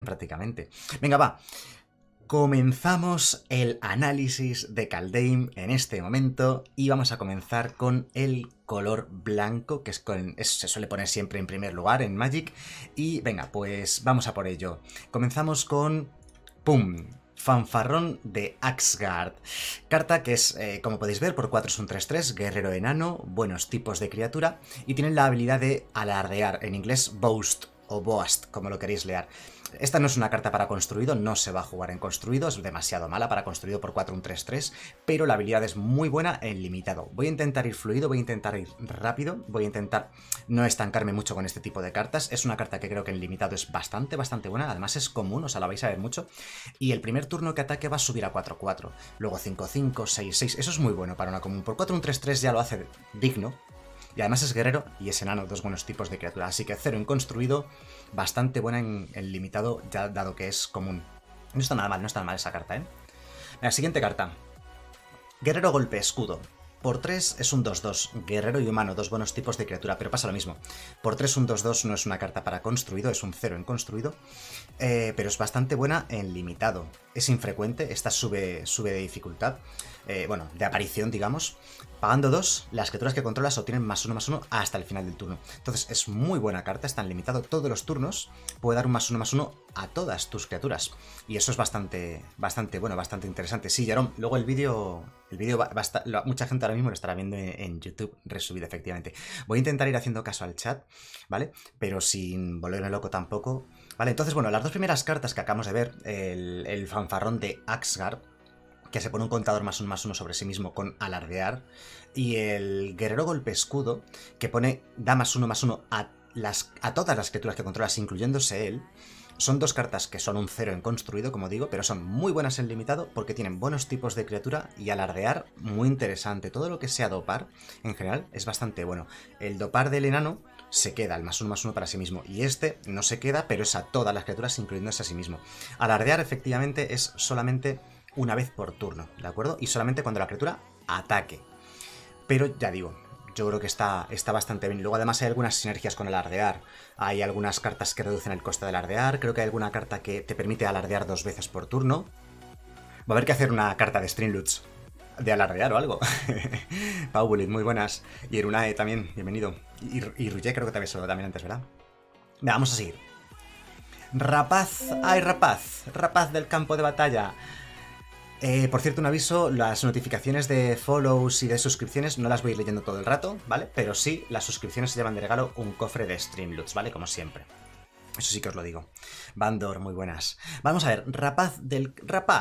prácticamente. Venga, va. Comenzamos el análisis de Kaldheim en este momento y vamos a comenzar con el color blanco, que se suele poner siempre en primer lugar en Magic. Y venga, pues vamos a por ello. Comenzamos con... ¡Pum! Fanfarrón de Axgard. Carta que es, como podéis ver, por 4 es un 3-3, guerrero enano, buenos tipos de criatura, y tienen la habilidad de alardear, en inglés boast o boast, como lo queréis leer. Esta no es una carta para construido, no se va a jugar en construido, es demasiado mala para construido por 4 un 3-3, pero la habilidad es muy buena en limitado. Voy a intentar ir fluido, voy a intentar ir rápido, voy a intentar no estancarme mucho con este tipo de cartas. Es una carta que creo que en limitado es bastante buena, además es común, o sea, la vais a ver mucho. Y el primer turno que ataque va a subir a 4-4, luego 5-5, 6-6, eso es muy bueno para una común. Por 4 un 3-3 ya lo hace digno. Y además es guerrero y es enano, dos buenos tipos de criatura. Así que 0 en construido, bastante buena en limitado, ya dado que es común. No está nada mal, no está nada mal esa carta, ¿eh? La siguiente carta. Guerrero golpe escudo. Por 3 es un 2-2, guerrero y humano, dos buenos tipos de criatura, pero pasa lo mismo. Por 3 un 2-2 no es una carta para construido, es un 0 en construido, pero es bastante buena en limitado. Es infrecuente, esta sube de dificultad, bueno, de aparición, digamos. Pagando 2, las criaturas que controlas obtienen +1/+1 hasta el final del turno. Entonces es muy buena carta, está en limitado todos los turnos, puede dar un +1/+1 a todas tus criaturas. Y eso es bastante bueno, bastante interesante. Sí, Jerome, luego el vídeo mucha gente ahora mismo lo estará viendo en YouTube resubido, efectivamente. Voy a intentar ir haciendo caso al chat, ¿vale? Pero sin volverme loco tampoco. Vale, entonces, bueno, las dos primeras cartas que acabamos de ver, el fanfarrón de Axgard, que se pone un contador +1/+1 sobre sí mismo con alardear, y el guerrero golpe escudo, que da +1/+1 a todas las criaturas que controlas, incluyéndose él. Son dos cartas que son un 0 en construido, como digo, pero son muy buenas en limitado porque tienen buenos tipos de criatura y alardear muy interesante. Todo lo que sea dopar, en general, es bastante bueno. El dopar del enano se queda, el +1/+1 para sí mismo, y este no se queda, pero es a todas las criaturas, incluyéndose a sí mismo. Alardear, efectivamente, es solamente una vez por turno, ¿de acuerdo? Y solamente cuando la criatura ataque. Pero ya digo, yo creo que está bastante bien. Luego además hay algunas sinergias con alardear. Hay algunas cartas que reducen el coste de alardear. Creo que hay alguna carta que te permite alardear 2 veces por turno. Va a haber que hacer una carta de Streamloots de alardear o algo. Paubulit, muy buenas. Y Erunae también, bienvenido. Y Ruye creo que te había saludado también antes, ¿verdad? Venga, vamos a seguir. Rapaz, ¡ay rapaz! Rapaz del campo de batalla. Por cierto, un aviso, las notificaciones de follows y de suscripciones no las voy a ir leyendo todo el rato, ¿vale? Pero sí, las suscripciones se llevan de regalo un cofre de Streamloots, ¿vale? Como siempre. Eso sí que os lo digo. Bandor, muy buenas. Vamos a ver, el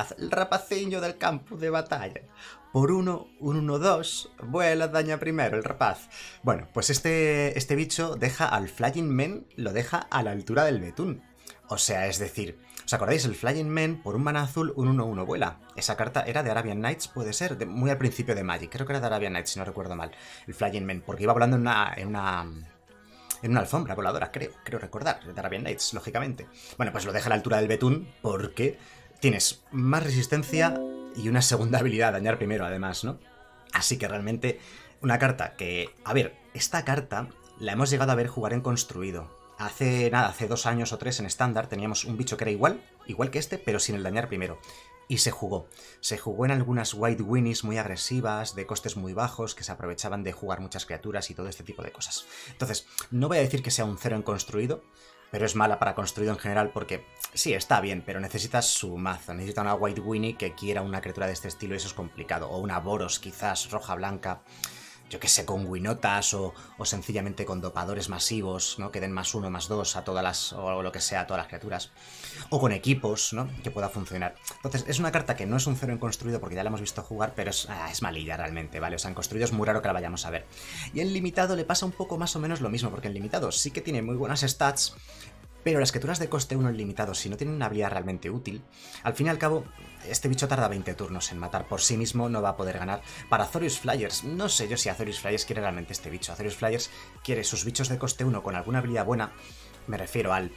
rapaciño del campo de batalla. Por 1, un 1-2, vuela, daña primero el rapaz. Bueno, pues este bicho deja al Flying Man, lo deja a la altura del betún. O sea, es decir, ¿os acordáis? El Flying Man, por un mana azul, un 1-1 vuela. Esa carta era de Arabian Nights, puede ser, muy al principio de Magic. Creo que era de Arabian Nights, si no recuerdo mal. El Flying Man, porque iba volando en una alfombra voladora, creo recordar, de Arabian Nights, lógicamente. Bueno, pues lo deja a la altura del betún porque tienes más resistencia y una segunda habilidad, dañar primero, además, ¿no? Así que realmente una carta que... A ver, esta carta la hemos llegado a ver jugar en construido. Hace 2 años o 3 en estándar teníamos un bicho que era igual que este, pero sin el dañar primero. Y se jugó. Se jugó en algunas White Winnies muy agresivas, de costes muy bajos, que se aprovechaban de jugar muchas criaturas y todo este tipo de cosas. Entonces, no voy a decir que sea un 0 en construido, pero es mala para construido en general porque sí, está bien, pero necesitas su mazo. Necesita una White Winnie que quiera una criatura de este estilo y eso es complicado. O una Boros, quizás, roja-blanca. Yo que sé, con Winotas o sencillamente con dopadores masivos, ¿no? Que den +1, +2 a todas las, o lo que sea, a todas las criaturas. O con equipos, ¿no? Que pueda funcionar. Entonces, es una carta que no es un 0 en construido porque ya la hemos visto jugar, pero es malilla realmente, ¿vale? O sea, en construido es muy raro que la vayamos a ver. Y en limitado le pasa un poco más o menos lo mismo, porque en limitado sí que tiene muy buenas stats, pero las criaturas de coste 1 en limitado, si no tienen una habilidad realmente útil, al fin y al cabo, este bicho tarda 20 turnos en matar por sí mismo, no va a poder ganar. Para Azorius Flyers, no sé yo si Azorius Flyers quiere realmente este bicho. Azorius Flyers quiere sus bichos de coste 1 con alguna habilidad buena, me refiero al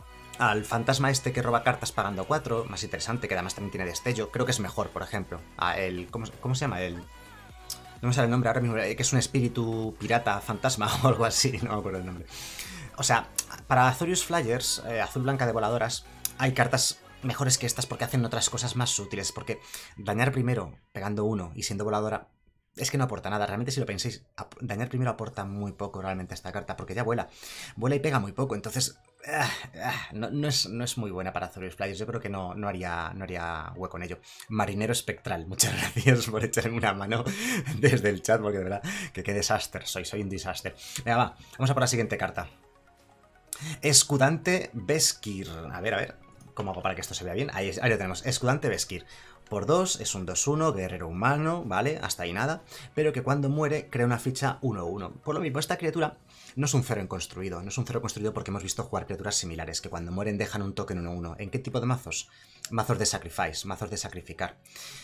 fantasma este que roba cartas pagando 4, más interesante, que además también tiene destello, creo que es mejor, por ejemplo. ¿Cómo se llama? No me sale el nombre ahora mismo, que es un espíritu pirata fantasma o algo así, no me acuerdo el nombre. O sea, para Azorius Flyers, azul blanca de voladoras, hay cartas mejores que estas porque hacen otras cosas más útiles. Porque dañar primero pegando uno y siendo voladora es que no aporta nada. Realmente, si lo pensáis, dañar primero aporta muy poco realmente a esta carta, porque ya vuela. Vuela y pega muy poco, entonces no es muy buena para Azorius Flyers. Yo creo que no haría hueco en ello. Marinero Espectral, muchas gracias por echarme una mano desde el chat, porque de verdad que qué desastre soy un desastre. Venga, va, vamos a por la siguiente carta. Escudante Beskir. A ver, ¿cómo hago para que esto se vea bien? Ahí lo tenemos, Escudante Beskir. Por 2, es un 2-1, guerrero humano, ¿vale? Hasta ahí nada. Pero que cuando muere crea una ficha 1-1. Por lo mismo, esta criatura no es un 0 en construido. No es un 0 construido porque hemos visto jugar criaturas similares, que cuando mueren dejan un token 1-1. ¿En qué tipo de mazos? Mazos de sacrifice, mazos de sacrificar.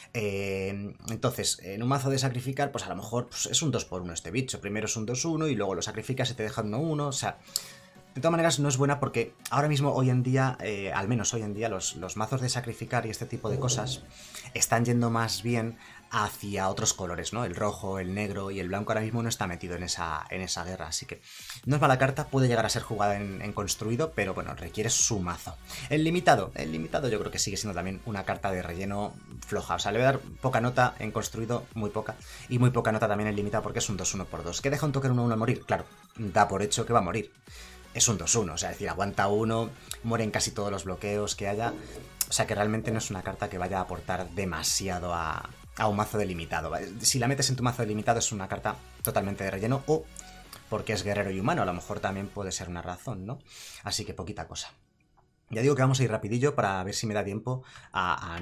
Entonces, en un mazo de sacrificar, pues a lo mejor pues, es un 2x1 este bicho. Primero es un 2-1 y luego lo sacrificas y te deja 1-1, o sea... De todas maneras, no es buena porque ahora mismo, hoy en día, al menos hoy en día, los mazos de sacrificar y este tipo de cosas están yendo más bien hacia otros colores, ¿no? El rojo, el negro y el blanco ahora mismo no está metido en esa guerra, así que no es mala carta, puede llegar a ser jugada en construido, pero bueno, requiere su mazo. El limitado yo creo que sigue siendo también una carta de relleno floja, o sea, le voy a dar poca nota en construido, muy poca, y muy poca nota también en limitado porque es un 2-1x2. ¿Qué deja un token 1-1 a morir? Claro, da por hecho que va a morir. Es un 2-1, o sea, es decir, aguanta uno, mueren casi todos los bloqueos que haya. O sea que realmente no es una carta que vaya a aportar demasiado a un mazo delimitado. Si la metes en tu mazo delimitado es una carta totalmente de relleno, o porque es guerrero y humano, a lo mejor también puede ser una razón, ¿no? Así que poquita cosa. Ya digo que vamos a ir rapidillo para ver si me da tiempo a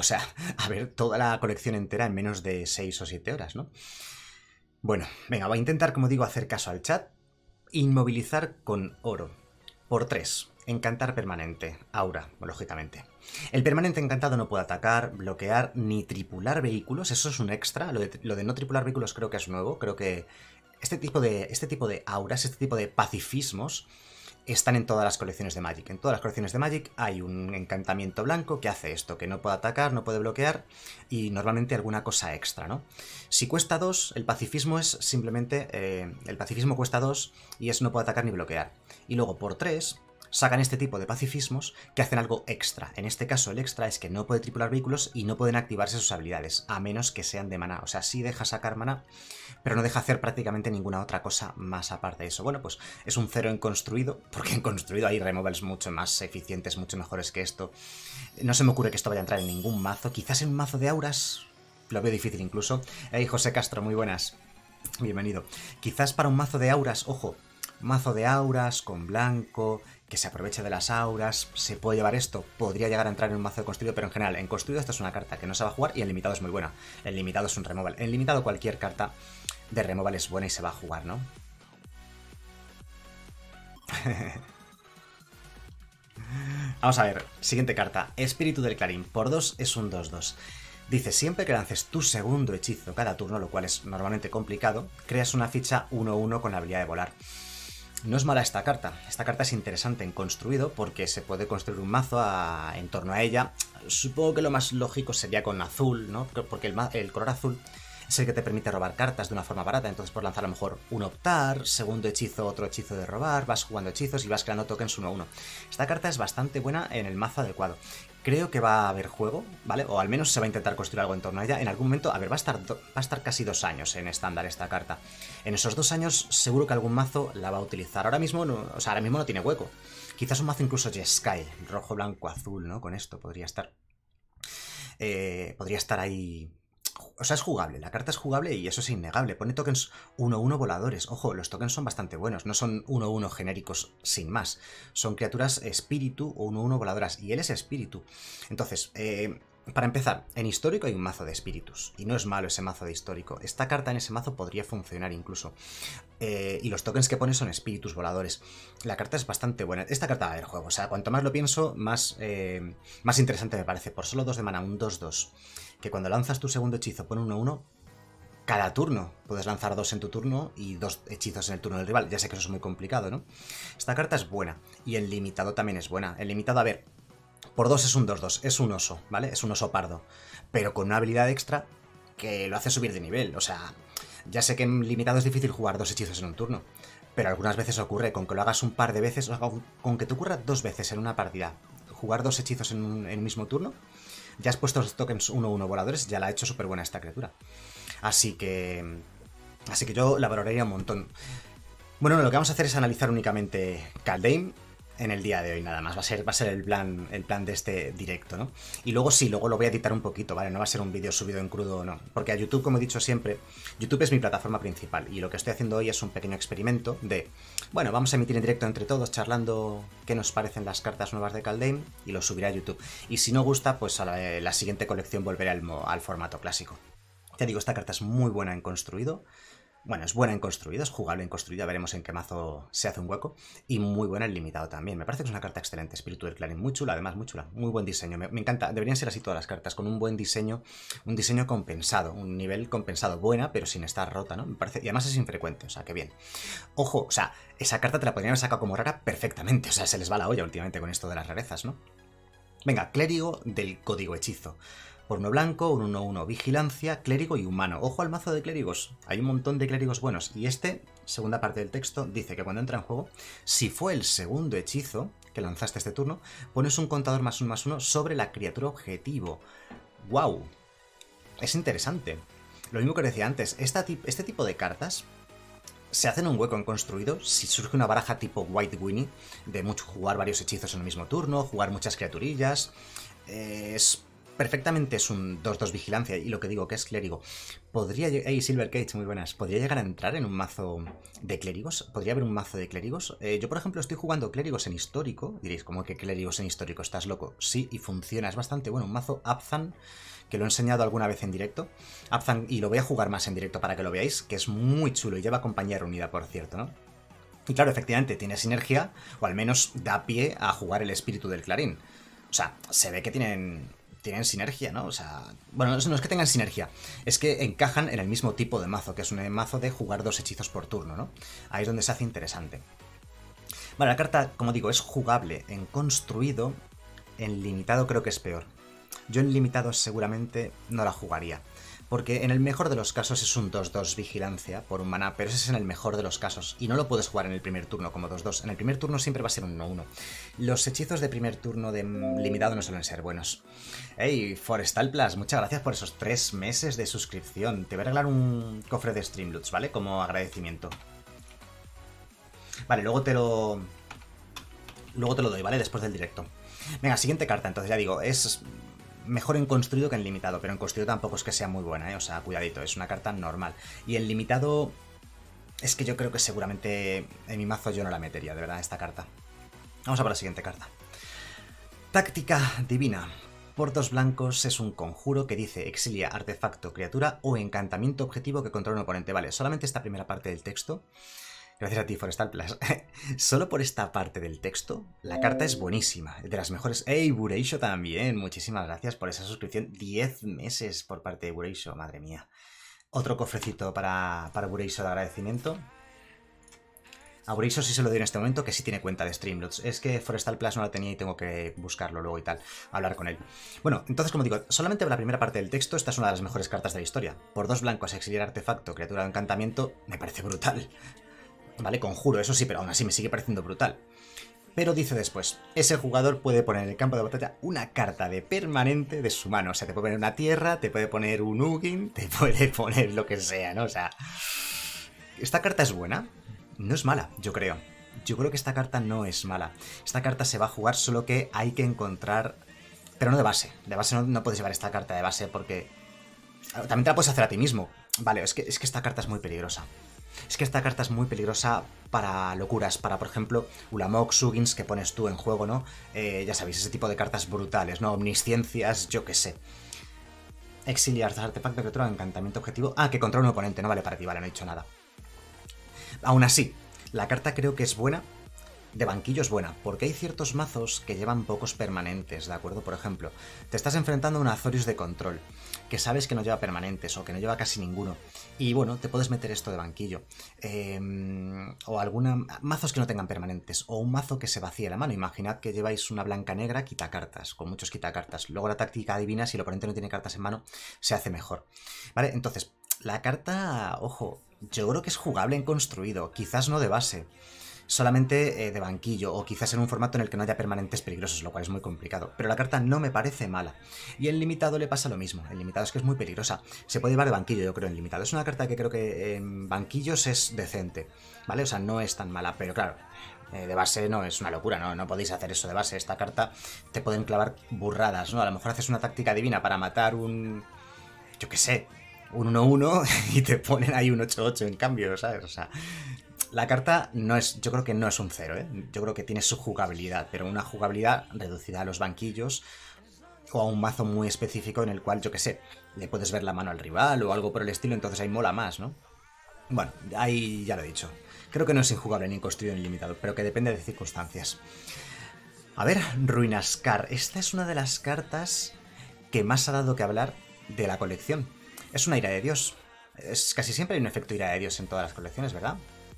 ver toda la colección entera en menos de 6 o 7 horas, ¿no? Bueno, venga, voy a intentar, como digo, hacer caso al chat. Inmovilizar con oro. Por 3. Encantar permanente. Aura, lógicamente. El permanente encantado no puede atacar, bloquear ni tripular vehículos. Eso es un extra. Lo de no tripular vehículos creo que es nuevo. Creo que este tipo de auras, este tipo de pacifismos están en todas las colecciones de Magic. En todas las colecciones de Magic hay un encantamiento blanco que hace esto, que no puede atacar, no puede bloquear y normalmente alguna cosa extra, ¿no? Si cuesta 2, el pacifismo es simplemente... el pacifismo cuesta 2 y es no puede atacar ni bloquear. Y luego por 3 sacan este tipo de pacifismos que hacen algo extra. En este caso el extra es que no puede tripular vehículos y no pueden activarse sus habilidades, a menos que sean de maná. O sea, sí deja sacar maná, pero no deja hacer prácticamente ninguna otra cosa más aparte de eso. Bueno, pues es un 0 en construido, porque en construido hay removals mucho más eficientes, mucho mejores que esto. No se me ocurre que esto vaya a entrar en ningún mazo. Quizás en un mazo de auras lo veo difícil incluso. Hey, José Castro, muy buenas. Bienvenido. Quizás para un mazo de auras, ojo, mazo de auras con blanco, que se aproveche de las auras, se puede llevar esto, podría llegar a entrar en un mazo de construido, pero en general, en construido esta es una carta que no se va a jugar y en limitado es muy buena. En limitado es un removal. En limitado cualquier carta de removal es buena y se va a jugar, ¿no? Vamos a ver, siguiente carta, Espíritu del Clarín, por 2 es un 2-2. Dice, siempre que lances tu segundo hechizo cada turno, lo cual es normalmente complicado, creas una ficha 1-1 con la habilidad de volar. No es mala esta carta es interesante en construido porque se puede construir un mazo en torno a ella. Supongo que lo más lógico sería con azul, ¿no? Porque el color azul es el que te permite robar cartas de una forma barata, entonces por lanzar a lo mejor un optar, segundo hechizo, otro hechizo de robar, vas jugando hechizos y vas creando tokens 1-1. Esta carta es bastante buena en el mazo adecuado. Creo que va a haber juego, ¿vale? O al menos se va a intentar construir algo en torno a ella. En algún momento, a ver, va a estar casi 2 años en estándar esta carta. En esos 2 años seguro que algún mazo la va a utilizar. Ahora mismo no tiene hueco. Quizás un mazo incluso Jeskai, rojo, blanco, azul, ¿no? Con esto podría estar. Podría estar ahí. O sea, es jugable, la carta es jugable y eso es innegable. Pone tokens 1-1 voladores. Ojo, los tokens son bastante buenos, no son 1-1 genéricos sin más. Son criaturas espíritu o 1-1 voladoras, y él es espíritu. Entonces, para empezar, en histórico hay un mazo de espíritus, y no es malo ese mazo de histórico. Esta carta en ese mazo podría funcionar incluso. Y los tokens que pone son espíritus voladores. La carta es bastante buena. Esta carta va a haber juego, o sea, cuanto más lo pienso, más interesante me parece. Por solo 2 de mana, un 2-2. Que cuando lanzas tu segundo hechizo pone 1-1, cada turno puedes lanzar 2 en tu turno y 2 hechizos en el turno del rival. Ya sé que eso es muy complicado, ¿no? Esta carta es buena y el limitado también es buena. El limitado, a ver, por 2 es un 2-2, es un oso, ¿vale? Es un oso pardo, pero con una habilidad extra que lo hace subir de nivel. O sea, ya sé que en limitado es difícil jugar 2 hechizos en un turno, pero algunas veces ocurre, con que lo hagas un par de veces, con que te ocurra 2 veces en una partida, jugar 2 hechizos en el mismo turno. Ya has puesto los tokens 1-1 voladores, ya la ha hecho súper buena esta criatura. Así que yo la valoraría un montón. Bueno, lo que vamos a hacer es analizar únicamente Kaldheim en el día de hoy, nada más. Va a ser el plan de este directo, ¿no? Y luego sí, luego lo voy a editar un poquito, ¿vale? No va a ser un vídeo subido en crudo, no. Porque a YouTube, como he dicho siempre, YouTube es mi plataforma principal. Y lo que estoy haciendo hoy es un pequeño experimento de, bueno, vamos a emitir en directo entre todos, charlando qué nos parecen las cartas nuevas de Kaldheim, y lo subiré a YouTube. Y si no gusta, pues a la siguiente colección volveré al formato clásico. Ya digo, esta carta es muy buena en construido. Bueno, es buena en construido, es jugable en construido, veremos en qué mazo se hace un hueco. Y muy buena en limitado también. Me parece que es una carta excelente. Espíritu del Clarín, muy chula, además muy chula. Muy buen diseño, me encanta. Deberían ser así todas las cartas, con un buen diseño, un diseño compensado, un nivel compensado. Buena, pero sin estar rota, ¿no? Me parece, y además es infrecuente, o sea, que bien. Ojo, o sea, esa carta te la podrían haber sacado como rara perfectamente. O sea, se les va la olla últimamente con esto de las rarezas, ¿no? Venga, clérigo del código hechizo. Por 1 blanco, un 1-1 vigilancia, clérigo y humano. Ojo al mazo de clérigos. Hay un montón de clérigos buenos. Y este, segunda parte del texto, dice que cuando entra en juego, si fue el segundo hechizo que lanzaste este turno, pones un contador +1/+1 sobre la criatura objetivo. ¡Wow! Es interesante. Lo mismo que decía antes, este tipo de cartas se hacen un hueco en construido si surge una baraja tipo White Winnie, de jugar varios hechizos en el mismo turno, jugar muchas criaturillas. Perfectamente es un 2-2 vigilancia, y lo que digo que es clérigo. Podría llegar... Hey, Silver Cage, muy buenas. ¿Podría llegar a entrar en un mazo de clérigos? ¿Podría haber un mazo de clérigos? Yo, por ejemplo, estoy jugando clérigos en histórico. Diréis, ¿cómo que clérigos en histórico? ¿Estás loco? Sí, y funciona. Es bastante bueno. Un mazo Abzan, que lo he enseñado alguna vez en directo. Abzan, y lo voy a jugar más en directo para que lo veáis, que es muy chulo y lleva compañía reunida, por cierto, ¿no? Y claro, efectivamente, tiene sinergia, o al menos da pie a jugar el espíritu del Clarín. O sea, se ve que tienen sinergia, ¿no? O sea, bueno, no es que tengan sinergia, es que encajan en el mismo tipo de mazo, que es un mazo de jugar 2 hechizos por turno, ¿no? Ahí es donde se hace interesante. Vale, la carta, como digo, es jugable en construido, en limitado creo que es peor. Yo en limitado seguramente no la jugaría, porque en el mejor de los casos es un 2-2 vigilancia por un maná, pero ese es en el mejor de los casos, y no lo puedes jugar en el primer turno como 2-2. En el primer turno siempre va a ser un 1-1. Los hechizos de primer turno de limitado no suelen ser buenos. Hey, Forestal Plus, muchas gracias por esos 3 meses de suscripción. Te voy a regalar un cofre de Streamloots, ¿vale? Como agradecimiento. Vale, luego te lo doy, ¿vale? Después del directo. Venga, siguiente carta, entonces ya digo, es mejor en construido que en limitado, pero en construido tampoco es que sea muy buena, ¿eh? O sea, cuidadito, es una carta normal. Y en limitado, es que yo creo que seguramente en mi mazo yo no la metería, de verdad, esta carta. Vamos a por la siguiente carta. Táctica divina. Por 2 blancos es un conjuro que dice exilia artefacto, criatura o encantamiento objetivo que controla un oponente. Vale, solamente esta primera parte del texto. Gracias a ti, Forestal Plus. Solo por esta parte del texto, la carta es buenísima. De las mejores. ¡Ey, Bureisho también! Muchísimas gracias por esa suscripción. 10 meses por parte de Bureisho, madre mía. Otro cofrecito para Bureisho de agradecimiento. A Bureisho sí se lo doy en este momento, que sí tiene cuenta de Streamloots. Es que Forestal Plus no la tenía y tengo que buscarlo luego y tal, hablar con él. Bueno, entonces, como digo, solamente la primera parte del texto, esta es una de las mejores cartas de la historia. Por 2 blancos, exiliar artefacto, criatura de encantamiento, me parece brutal. Vale, conjuro, eso sí, pero aún así me sigue pareciendo brutal. Pero dice después, ese jugador puede poner en el campo de batalla una carta de permanente de su mano. O sea, te puede poner una tierra, te puede poner un Ugin, te puede poner lo que sea, ¿no? O sea, esta carta es buena, no es mala, yo creo. Yo creo que esta carta no es mala. Esta carta se va a jugar, solo que hay que encontrar... Pero no de base. De base no puedes llevar esta carta de base porque... También te la puedes hacer a ti mismo. Vale, es que esta carta es muy peligrosa. Es que esta carta es muy peligrosa para locuras, para, por ejemplo, Ulamox, Ugins que pones tú en juego, ¿no? Ya sabéis, ese tipo de cartas brutales, ¿no? Omnisciencias, yo qué sé. Exiliar, artefacto, criatura, encantamiento objetivo... Ah, que controla un oponente, no vale para ti, vale, no he dicho nada. Aún así, la carta creo que es buena. De banquillo es buena, porque hay ciertos mazos que llevan pocos permanentes, ¿de acuerdo? Por ejemplo, te estás enfrentando a un Azorius de control, que sabes que no lleva permanentes, o que no lleva casi ninguno, y bueno, te puedes meter esto de banquillo. O mazos que no tengan permanentes, o un mazo que se vacíe la mano. Imaginad que lleváis una blanca negra quitacartas, con muchos quitacartas. Luego la táctica adivina, si el oponente no tiene cartas en mano, se hace mejor. ¿Vale? Entonces, la carta, ojo, yo creo que es jugable en construido, quizás no de base. solamente de banquillo, o quizás en un formato en el que no haya permanentes peligrosos, lo cual es muy complicado. Pero la carta no me parece mala. Y en limitado le pasa lo mismo. En limitado es que es muy peligrosa. Se puede llevar de banquillo, yo creo, en limitado. Es una carta que creo que en banquillos es decente, ¿vale? O sea, no es tan mala, pero claro, de base no es una locura, ¿no? No podéis hacer eso de base. Esta carta te pueden clavar burradas, ¿no? A lo mejor haces una táctica divina para matar un... yo qué sé, un 1-1 y te ponen ahí un 8-8 en cambio, ¿sabes? O sea, la carta no es, yo creo que no es un 0, ¿eh? Yo creo que tiene su jugabilidad, pero una jugabilidad reducida a los banquillos o a un mazo muy específico en el cual, yo qué sé, le puedes ver la mano al rival o algo por el estilo, entonces ahí mola más, ¿no? Bueno, ahí ya lo he dicho. Creo que no es injugable ni construido ni limitado, pero que depende de circunstancias. A ver, Ruinascar. Esta es una de las cartas que más ha dado que hablar de la colección. Es una ira de Dios. Casi siempre hay un efecto ira de Dios en todas las colecciones, ¿verdad?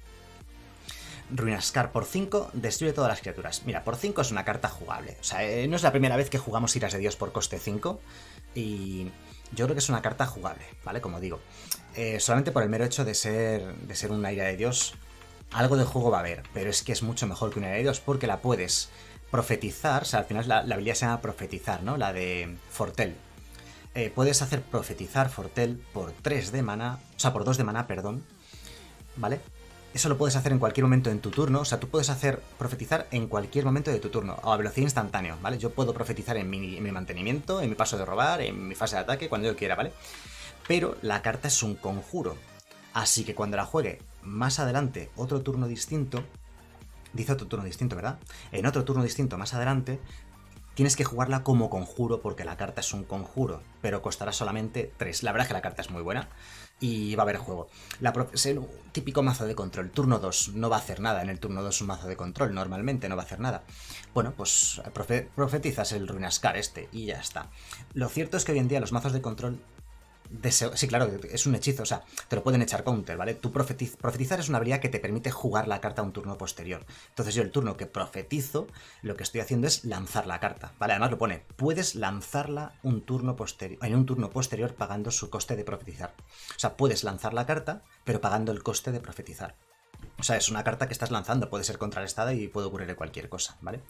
Ruinascar por 5 destruye todas las criaturas. Mira, por 5 es una carta jugable. O sea, no es la primera vez que jugamos iras de Dios por coste 5. Y yo creo que es una carta jugable, ¿vale? Como digo. Solamente por el mero hecho de ser una ira de Dios, algo de juego va a haber. Pero es que es mucho mejor que una ira de Dios porque la puedes profetizar. O sea, al final la habilidad se llama profetizar, ¿no? La de Fortel. Puedes hacer profetizar Fortel por 3 de mana. O sea, por 2 de mana, perdón. ¿Vale? Eso lo puedes hacer en cualquier momento en tu turno, o sea, tú puedes hacer profetizar en cualquier momento de tu turno, a velocidad instantánea, ¿vale? Yo puedo profetizar en mi mantenimiento, en mi paso de robar, en mi fase de ataque, cuando yo quiera, ¿vale? Pero la carta es un conjuro, así que cuando la juegue más adelante, otro turno distinto, dice otro turno distinto, ¿verdad? En otro turno distinto más adelante, tienes que jugarla como conjuro porque la carta es un conjuro, pero costará solamente 3. La verdad es que la carta es muy buena y va a haber juego. Es el típico mazo de control. Turno 2 no va a hacer nada. En el turno 2 un mazo de control normalmente no va a hacer nada. Bueno, pues profetizas el Ruinascar este y ya está. Lo cierto es que hoy en día los mazos de control... Sí, claro, es un hechizo, o sea, te lo pueden echar counter, ¿vale? Tú profetizar es una habilidad que te permite jugar la carta a un turno posterior. Entonces yo el turno que profetizo, lo que estoy haciendo es lanzar la carta, ¿vale? Además lo pone, puedes lanzarla en un turno posterior pagando su coste de profetizar. O sea, puedes lanzar la carta, pero pagando el coste de profetizar. O sea, es una carta que estás lanzando, puede ser contrarrestada y puede ocurrir cualquier cosa, ¿vale?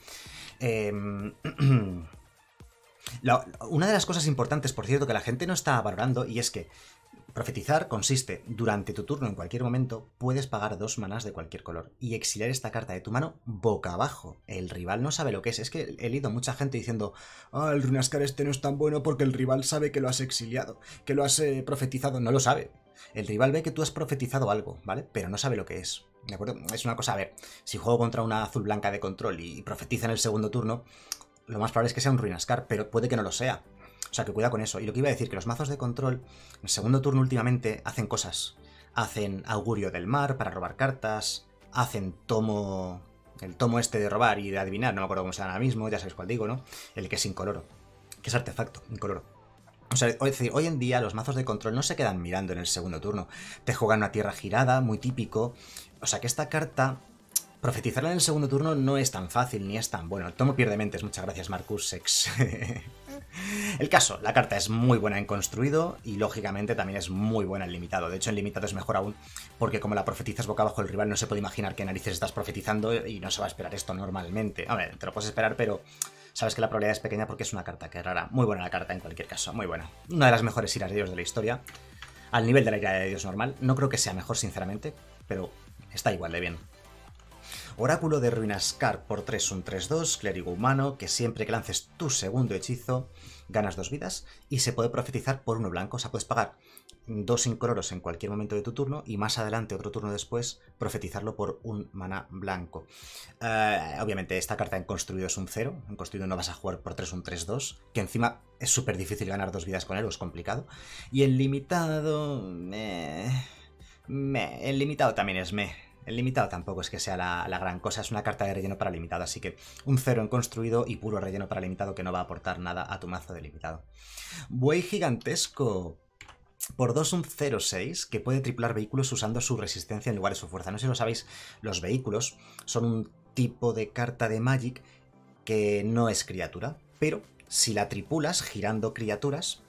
Una de las cosas importantes, por cierto, que la gente no está valorando, y es que profetizar consiste, durante tu turno en cualquier momento, puedes pagar 2 manás de cualquier color y exiliar esta carta de tu mano boca abajo. El rival no sabe lo que es. Es que he leído mucha gente diciendo, el Ruinascar este no es tan bueno porque el rival sabe que lo has exiliado, que lo has profetizado. No lo sabe. El rival ve que tú has profetizado algo, ¿vale? Pero no sabe lo que es. ¿De acuerdo? Es una cosa, a ver, si juego contra una azul blanca de control y profetiza en el segundo turno, lo más probable es que sea un Ruinascar, pero puede que no lo sea. O sea, que cuidado con eso. Y lo que iba a decir, que los mazos de control, en el segundo turno últimamente, hacen cosas. Hacen augurio del mar para robar cartas, hacen tomo... el tomo este de robar y de adivinar, no me acuerdo cómo se llama ahora mismo, ya sabéis cuál digo, ¿no? El que es incoloro, que es artefacto, incoloro. O sea, es decir, hoy en día los mazos de control no se quedan mirando en el segundo turno. Te juegan una tierra girada, muy típico. O sea que esta carta... profetizarla en el segundo turno no es tan fácil ni es tan bueno. El tomo pierde mentes, muchas gracias Marcus Sex. El caso, la carta es muy buena en construido y lógicamente también es muy buena en limitado. De hecho en limitado es mejor aún porque como la profetizas boca abajo el rival no se puede imaginar qué narices estás profetizando y no se va a esperar esto normalmente. A ver, te lo puedes esperar pero sabes que la probabilidad es pequeña porque es una carta que es rara. Muy buena la carta en cualquier caso, muy buena. Una de las mejores iras de Dios de la historia. Al nivel de la ira de Dios normal. No creo que sea mejor sinceramente, pero está igual de bien. Oráculo de Ruinascar por 3, un 3-2, clérigo humano, que siempre que lances tu segundo hechizo, ganas 2 vidas, y se puede profetizar por 1 blanco, o sea, puedes pagar 2 incoloros en cualquier momento de tu turno, y más adelante, otro turno después, profetizarlo por 1 mana blanco. Obviamente, esta carta en construido es un 0, en construido no vas a jugar por 3, un 3-2, que encima es súper difícil ganar 2 vidas con él, o es complicado, y en limitado... el limitado también es El limitado tampoco es que sea la gran cosa, es una carta de relleno para limitado, así que un 0 en construido y puro relleno para limitado que no va a aportar nada a tu mazo de limitado. Buey gigantesco. Por 2 un 0-6 que puede triplar vehículos usando su resistencia en lugar de su fuerza. No sé si lo sabéis, los vehículos son un tipo de carta de Magic que no es criatura, pero si la tripulas girando criaturas,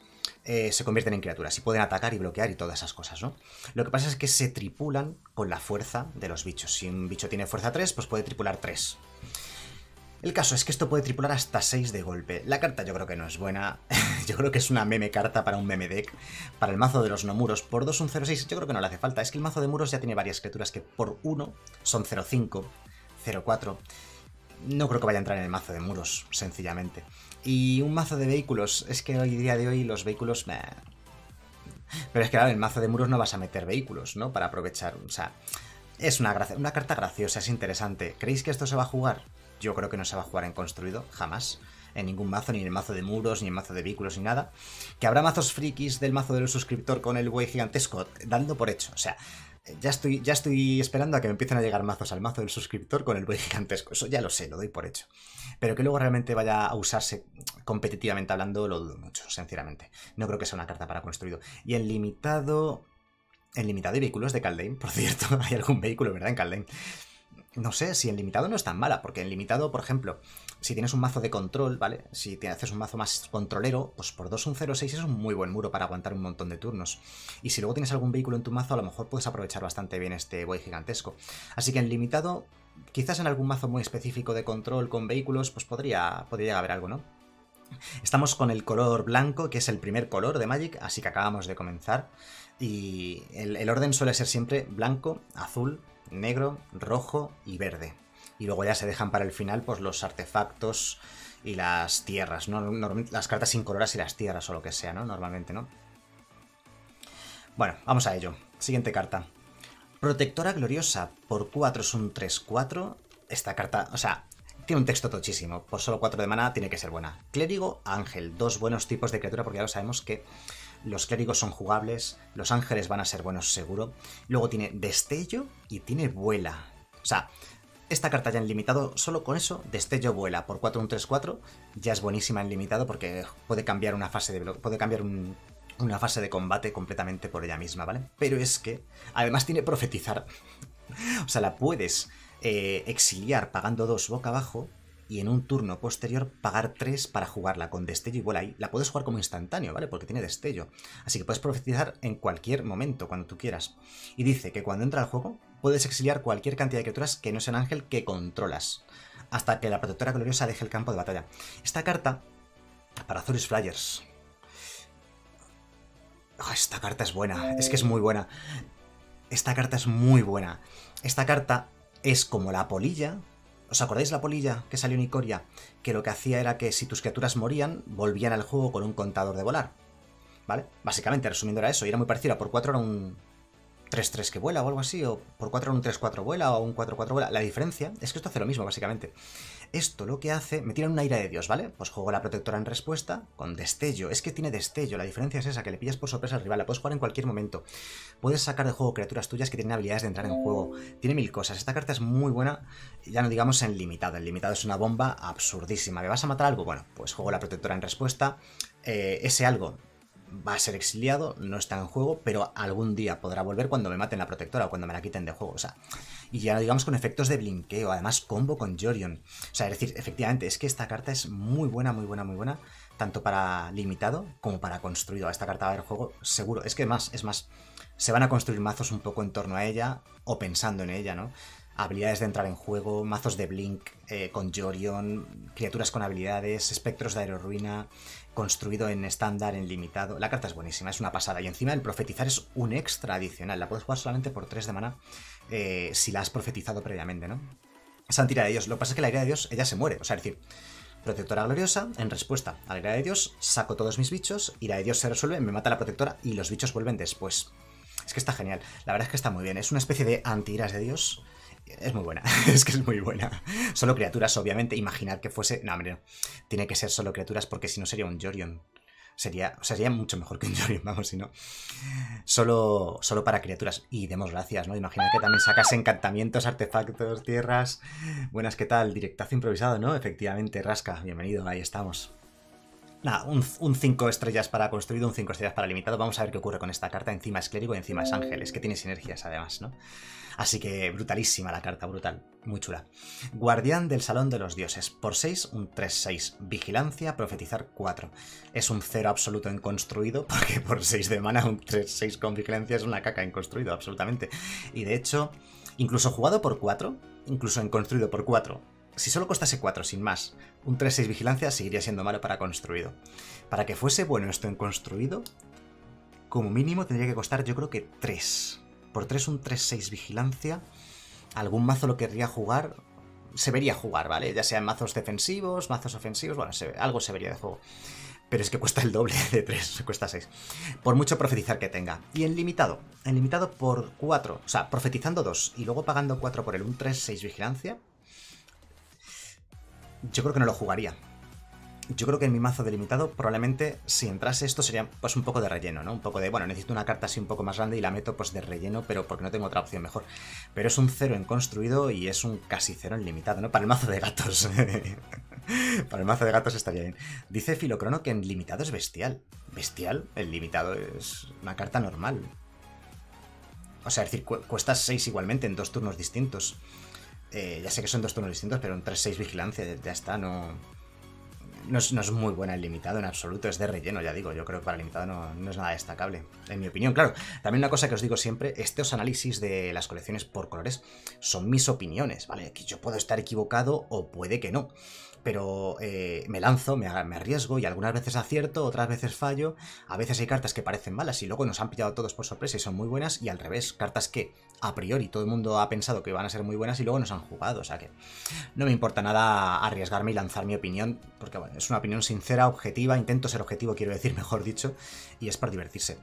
se convierten en criaturas y pueden atacar y bloquear y todas esas cosas, ¿no? Lo que pasa es que se tripulan con la fuerza de los bichos. Si un bicho tiene fuerza 3, pues puede tripular 3. El caso es que esto puede tripular hasta 6 de golpe. La carta yo creo que no es buena. Yo creo que es una meme carta para un meme deck. Para el mazo de los no muros, por 2 un 0-6 yo creo que no le hace falta. Es que el mazo de muros ya tiene varias criaturas que por 1 son 0-5, 0-4. No creo que vaya a entrar en el mazo de muros, sencillamente. Y un mazo de vehículos, es que hoy día de hoy los vehículos... Pero es que claro, en el mazo de muros no vas a meter vehículos, ¿no? Para aprovechar, o sea... Es una carta graciosa, es interesante. ¿Creéis que esto se va a jugar? Yo creo que no se va a jugar en construido, jamás. En ningún mazo, ni en el mazo de muros, ni en el mazo de vehículos, ni nada. Que habrá mazos frikis del mazo del suscriptor con el buey gigantesco, dando por hecho. O sea, ya estoy esperando a que me empiecen a llegar mazos al mazo del suscriptor con el buey gigantesco. Eso ya lo sé, lo doy por hecho. Pero que luego realmente vaya a usarse competitivamente hablando, lo dudo mucho, sinceramente. No creo que sea una carta para construido. Y en limitado... En limitado hay vehículos de Kaldheim, por cierto. Hay algún vehículo, ¿verdad? En Kaldheim. No sé, si en limitado no es tan mala, porque en limitado, por ejemplo, si tienes un mazo de control, ¿vale? Si te haces un mazo más controlero, pues por 2 un 0-6 es un muy buen muro para aguantar un montón de turnos. Y si luego tienes algún vehículo en tu mazo, a lo mejor puedes aprovechar bastante bien este buey gigantesco. Así que en limitado, quizás en algún mazo muy específico de control con vehículos, pues podría llegar a haber algo, ¿no? Estamos con el color blanco, que es el primer color de Magic, así que acabamos de comenzar. Y el orden suele ser siempre blanco, azul, negro, rojo y verde. Y luego ya se dejan para el final pues los artefactos y las tierras, ¿no? Las cartas incoloras y las tierras o lo que sea, ¿no? Normalmente, ¿no? Bueno, vamos a ello. Siguiente carta. Protectora Gloriosa. Por 4 es un 3-4. Esta carta, o sea, tiene un texto tochísimo. Por solo 4 de mana tiene que ser buena. Clérigo, ángel. Dos buenos tipos de criatura porque ya lo sabemos que los clérigos son jugables, los ángeles van a ser buenos seguro. Luego tiene destello y tiene vuela. O sea, esta carta ya en limitado, solo con eso, destello vuela. Por 4 un 3-4 ya es buenísima en limitado porque puede cambiar una fase de una fase de combate completamente por ella misma, ¿vale? Pero es que además tiene profetizar. O sea, la puedes exiliar pagando 2 boca abajo y en un turno posterior pagar 3 para jugarla con destello y vuela ahí. La puedes jugar como instantáneo, ¿vale? Porque tiene destello. Así que puedes profetizar en cualquier momento, cuando tú quieras. Y dice que cuando entra al juego, puedes exiliar cualquier cantidad de criaturas que no sean ángel que controlas, hasta que la protectora gloriosa deje el campo de batalla. Esta carta, para Azorius Flyers... Oh, esta carta es buena, es que es muy buena. Esta carta es muy buena. Esta carta es como la polilla. ¿Os acordáis la polilla que salió en Ikoria? Que lo que hacía era que si tus criaturas morían, volvían al juego con un contador de volar. ¿Vale? Básicamente, resumiendo era eso. Y era muy parecido. Por 4 era un 3-3 que vuela o algo así. O por 4 era un 3-4 vuela o un 4-4 vuela. La diferencia es que esto hace lo mismo, básicamente. Esto lo que hace... Me tiran una ira de Dios, ¿vale? Pues juego la protectora en respuesta con destello. Es que tiene destello. La diferencia es esa, que le pillas por sorpresa al rival. La puedes jugar en cualquier momento. Puedes sacar de juego criaturas tuyas que tienen habilidades de entrar en juego. Tiene 1000 cosas. Esta carta es muy buena. Ya no digamos en limitado. En limitado es una bomba absurdísima. ¿Me vas a matar algo? Bueno, pues juego la protectora en respuesta. Ese algo va a ser exiliado, no está en juego, pero algún día podrá volver cuando me maten la protectora o cuando me la quiten de juego, o sea, y ya digamos con efectos de blinkeo, además combo con Jorion, o sea, es decir, efectivamente, es que esta carta es muy buena, tanto para limitado como para construido. Esta carta va a haber juego seguro, es que es más, se van a construir mazos un poco en torno a ella, o pensando en ella, ¿no? Habilidades de entrar en juego, mazos de Blink con Jorion, criaturas con habilidades, espectros de aeroruina, construido en estándar, en limitado. La carta es buenísima, es una pasada. Y encima el profetizar es un extra adicional. La puedes jugar solamente por 3 de mana si la has profetizado previamente, ¿no? Esa ira de Dios. Lo que pasa es que la ira de Dios, ella se muere. O sea, es decir, protectora gloriosa, en respuesta a la ira de Dios, saco todos mis bichos, ira de Dios se resuelve, me mata la protectora y los bichos vuelven después. Es que está genial. La verdad es que está muy bien. Es una especie de anti-iras de Dios. Es muy buena, es que es muy buena. Solo criaturas, obviamente. Imaginar que fuese... No, hombre, no. Tiene que ser solo criaturas porque si no sería un Jorion. Sería mucho mejor que un Jorion, vamos, si no. Solo para criaturas. Y demos gracias, ¿no? Imagina que también sacas encantamientos, artefactos, tierras. Buenas, ¿qué tal? Directazo improvisado, ¿no? Efectivamente, Rasca, bienvenido, ahí estamos. Nada, un 5 estrellas para construido, un 5 estrellas para limitado. Vamos a ver qué ocurre con esta carta. Encima es clérigo y encima es ángel. Es que tiene sinergias además, ¿no? Así que brutalísima la carta, brutal. Muy chula. Guardián del Salón de los Dioses. Por 6, un 3-6. Vigilancia, profetizar 4. Es un 0 absoluto en construido, porque por 6 de mana un 3-6 con vigilancia es una caca en construido, absolutamente. Y de hecho, incluso jugado por 4, incluso en construido por 4, si solo costase 4 sin más, un 3-6 vigilancia seguiría siendo malo para construido. Para que fuese bueno esto en construido, como mínimo tendría que costar yo creo que 3. Por 3 un 3-6 vigilancia. Algún mazo lo querría jugar. Se vería jugar, ¿vale? Ya sean mazos defensivos, mazos ofensivos, bueno, algo se vería de juego. Pero es que cuesta el doble de 3, cuesta 6. Por mucho profetizar que tenga. Y en limitado por 4, o sea, profetizando 2 y luego pagando 4 por el un 3-6 vigilancia, yo creo que no lo jugaría. Yo creo que en mi mazo delimitado probablemente si entrase esto sería pues un poco de relleno, ¿no? Un poco de, bueno, necesito una carta así un poco más grande y la meto pues de relleno, pero porque no tengo otra opción mejor. Pero es un 0 en construido y es un casi 0 en limitado, ¿no? Para el mazo de gatos. Para el mazo de gatos estaría bien. Dice Filocrono que en limitado es bestial. ¿Bestial? El limitado es una carta normal. O sea, es decir, cuesta 6 igualmente en 2 turnos distintos. Ya sé que son 2 turnos distintos, pero un 3-6 vigilancia ya está, no es muy buena el limitado en absoluto, es de relleno, ya digo. Yo creo que para el limitado no es nada destacable, en mi opinión. Claro, también una cosa que os digo siempre, estos análisis de las colecciones por colores son mis opiniones, ¿vale? Que yo puedo estar equivocado o puede que no. Pero me lanzo, me arriesgo y algunas veces acierto, otras veces fallo. A veces hay cartas que parecen malas y luego nos han pillado todos por sorpresa y son muy buenas. Y al revés, cartas que a priori todo el mundo ha pensado que van a ser muy buenas y luego nos han jugado. O sea que no me importa nada arriesgarme y lanzar mi opinión, porque bueno, es una opinión sincera, objetiva. Intento ser objetivo, quiero decir, mejor dicho, y es para divertirse.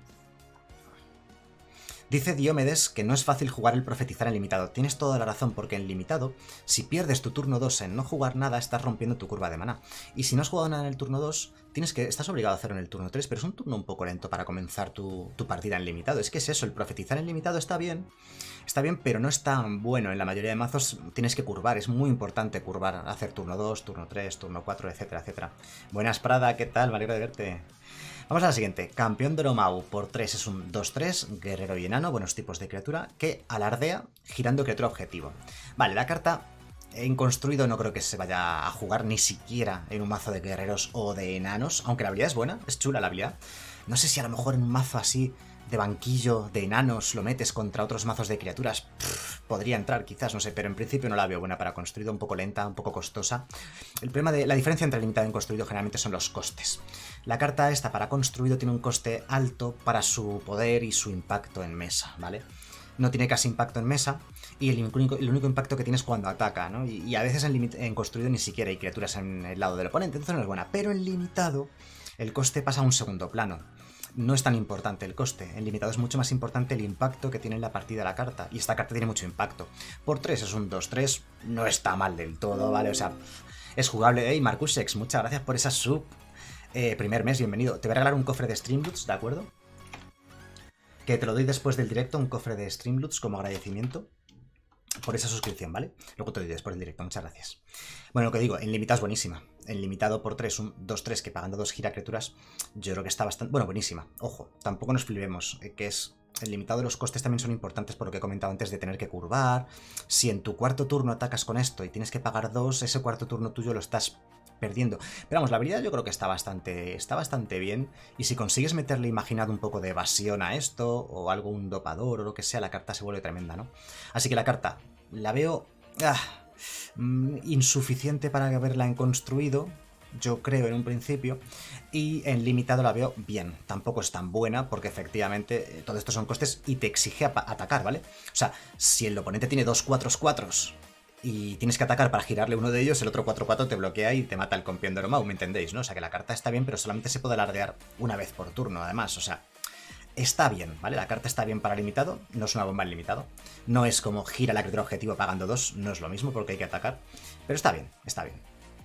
Dice Diomedes que no es fácil jugar el profetizar en limitado. Tienes toda la razón, porque en limitado, si pierdes tu turno 2 en no jugar nada, estás rompiendo tu curva de maná. Y si no has jugado nada en el turno 2, estás obligado a hacerlo en el turno 3, pero es un turno un poco lento para comenzar tu partida en limitado. Es que es eso, el profetizar en limitado está bien, pero no es tan bueno. En la mayoría de mazos tienes que curvar, es muy importante curvar, hacer turno 2, turno 3, turno 4, etcétera, etcétera. Buenas, Prada, ¿qué tal? Me alegro de verte. Vamos a la siguiente. Campeón de Romau por 3 es un 2-3, guerrero y enano, buenos tipos de criatura, que alardea girando criatura objetivo. Vale, la carta en construido no creo que se vaya a jugar ni siquiera en un mazo de guerreros o de enanos, aunque la habilidad es buena, es chula la habilidad. No sé si a lo mejor en un mazo así de banquillo, de enanos, lo metes contra otros mazos de criaturas. Podría entrar quizás, no sé, pero en principio no la veo buena para construido, un poco lenta, un poco costosa. El problema de la diferencia entre limitado y construido generalmente son los costes. La carta esta para construido tiene un coste alto para su poder y su impacto en mesa, ¿vale? No tiene casi impacto en mesa y el único impacto que tiene es cuando ataca, ¿no? Y a veces en construido ni siquiera hay criaturas en el lado del oponente, entonces no es buena. Pero en limitado el coste pasa a un segundo plano. No es tan importante el coste. En limitado es mucho más importante el impacto que tiene en la partida la carta. Y esta carta tiene mucho impacto. Por 3 es un 2-3. No está mal del todo, ¿vale? O sea, es jugable. Hey, Marcusex, muchas gracias por esa sub. Primer mes, bienvenido. Te voy a regalar un cofre de Streamloots, ¿de acuerdo? Que te lo doy después del directo, un cofre de Streamloots como agradecimiento por esa suscripción, ¿vale? Luego te doy después del directo, muchas gracias. Bueno, lo que digo, en limitado es buenísima. En limitado por 3, un 2-3 que pagando 2 gira criaturas, yo creo que está bastante... Bueno, buenísima. Ojo, tampoco nos flipemos, que es... En limitado los costes también son importantes por lo que he comentado antes de tener que curvar. Si en tu cuarto turno atacas con esto y tienes que pagar 2, ese cuarto turno tuyo lo estás perdiendo. Pero vamos, la habilidad yo creo que está bastante bien. Y si consigues meterle imaginado un poco de evasión a esto, o algo, un dopador o lo que sea, la carta se vuelve tremenda, ¿no? Así que la carta la veo insuficiente para verla en construido, yo creo en un principio, y en limitado la veo bien. Tampoco es tan buena porque efectivamente todo esto son costes y te exige atacar, ¿vale? O sea, si el oponente tiene 2 4/4 y tienes que atacar para girarle uno de ellos, el otro 4/4 te bloquea y te mata el campeón de Romau, ¿me entendéis, no? O sea que la carta está bien, pero solamente se puede alardear una vez por turno, además, o sea... Está bien, ¿vale? La carta está bien para limitado, no es una bomba en limitado. No es como gira la criatura objetivo pagando 2, no es lo mismo porque hay que atacar. Pero está bien, está bien.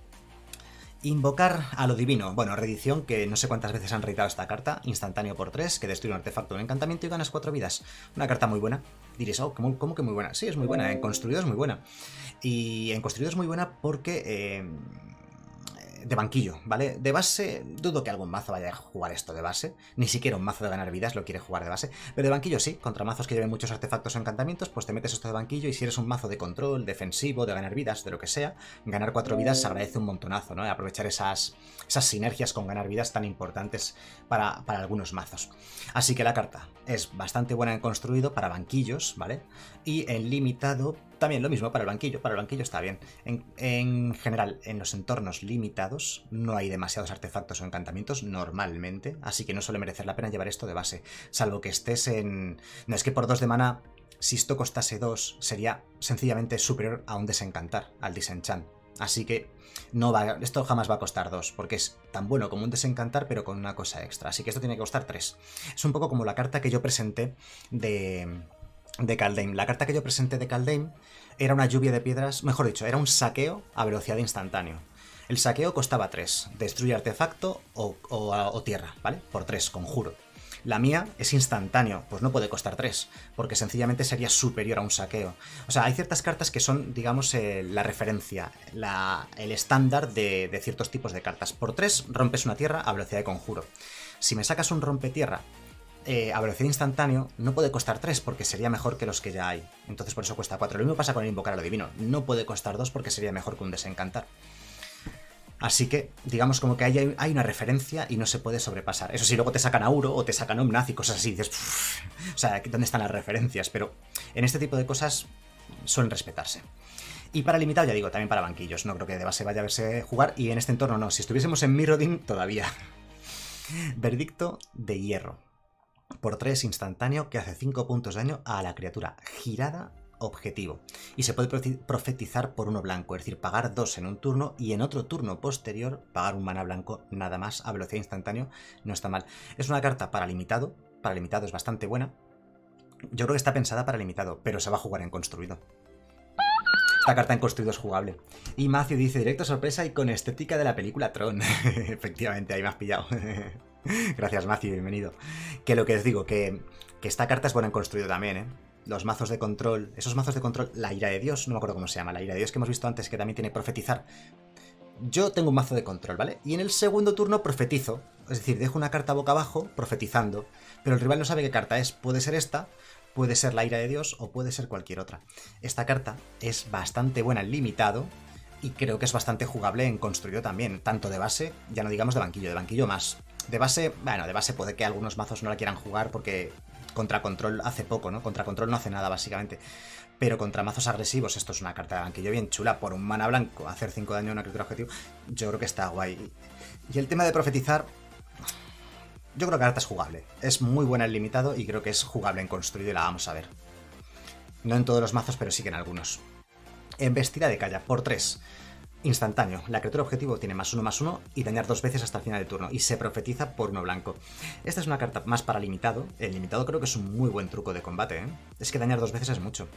Invocar a lo divino. Bueno, reedición que no sé cuántas veces han reeditado esta carta. Instantáneo por 3, que destruye un artefacto, un encantamiento y ganas 4 vidas. Una carta muy buena. Diréis, oh, ¿cómo que muy buena? Sí, es muy buena, en construido es muy buena. Y en construido es muy buena porque... de banquillo, ¿vale? De base, dudo que algún mazo vaya a jugar esto de base. Ni siquiera un mazo de ganar vidas lo quiere jugar de base. Pero de banquillo sí, contra mazos que lleven muchos artefactos o encantamientos, pues te metes esto de banquillo y si eres un mazo de control, defensivo, de ganar vidas, de lo que sea, ganar 4 vidas se agradece un montonazo, ¿no? Aprovechar esas sinergias con ganar vidas tan importantes para algunos mazos. Así que la carta es bastante buena en construido para banquillos, ¿vale? Y en limitado también lo mismo para el banquillo está bien. En general, en los entornos limitados no hay demasiados artefactos o encantamientos normalmente, así que no suele merecer la pena llevar esto de base, salvo que estés en... No, es que por 2 de mana, si esto costase 2, sería sencillamente superior a un desencantar, al disenchant. Así que no va, esto jamás va a costar 2, porque es tan bueno como un desencantar, pero con una cosa extra. Así que esto tiene que costar 3. Es un poco como la carta que yo presenté de Kaldheim. La carta que yo presenté de Kaldheim era una lluvia de piedras, mejor dicho, era un saqueo a velocidad instantáneo. El saqueo costaba 3, destruye artefacto o tierra, ¿vale? Por 3, conjuro. La mía es instantáneo, pues no puede costar 3, porque sencillamente sería superior a un saqueo. O sea, hay ciertas cartas que son, digamos, la referencia, el estándar de ciertos tipos de cartas. Por 3 rompes una tierra a velocidad de conjuro. Si me sacas un rompetierra a velocidad instantáneo, no puede costar 3 porque sería mejor que los que ya hay. Entonces por eso cuesta 4. Lo mismo pasa con el invocar a lo divino. No puede costar 2 porque sería mejor que un desencantar. Así que, digamos como que hay una referencia y no se puede sobrepasar. Eso sí, luego te sacan Auro o te sacan Omnath y cosas así. Dices, o sea, ¿dónde están las referencias? Pero en este tipo de cosas suelen respetarse. Y para limitado, ya digo, también para banquillos. No creo que de base vaya a verse jugar. Y en este entorno no. Si estuviésemos en Mirrodin, todavía. Verdicto de hierro. Por 3 instantáneo que hace 5 puntos de daño a la criatura girada objetivo. Y se puede profetizar por 1 blanco, es decir, pagar 2 en un turno y en otro turno posterior pagar un mana blanco nada más a velocidad instantáneo. No está mal. Es una carta para limitado es bastante buena. Yo creo que está pensada para limitado, pero se va a jugar en construido. Esta carta en construido es jugable. Y Matthew dice, directo sorpresa y con estética de la película Tron. Efectivamente, ahí me has pillado. Gracias, Matthew, bienvenido. Que lo que os digo, que esta carta es buena en construido también, ¿eh? Los mazos de control, esos mazos de control, la ira de Dios, no me acuerdo cómo se llama, la ira de Dios que hemos visto antes, que también tiene profetizar. Yo tengo un mazo de control, ¿vale? Y en el segundo turno profetizo, es decir, dejo una carta boca abajo profetizando, pero el rival no sabe qué carta es, puede ser esta, puede ser la ira de Dios o puede ser cualquier otra. Esta carta es bastante buena en limitado y creo que es bastante jugable en construido también, tanto de base, ya no digamos de banquillo más. De base, bueno, de base puede que algunos mazos no la quieran jugar porque contra control hace poco, ¿no? Contra control no hace nada, básicamente. Pero contra mazos agresivos, esto es una carta de banquillo bien chula. Por un mana blanco, hacer 5 daño a una criatura objetivo, yo creo que está guay. Y el tema de profetizar, yo creo que la carta es jugable. Es muy buena en limitado y creo que es jugable en construido y la vamos a ver. No en todos los mazos, pero sí que en algunos. Embestida de Kaya, por 3. Instantáneo. La criatura objetivo tiene +1/+1 y dañar 2 veces hasta el final del turno. Y se profetiza por 1 blanco. Esta es una carta más para limitado. El limitado creo que es un muy buen truco de combate, ¿eh? Es que dañar 2 veces es mucho.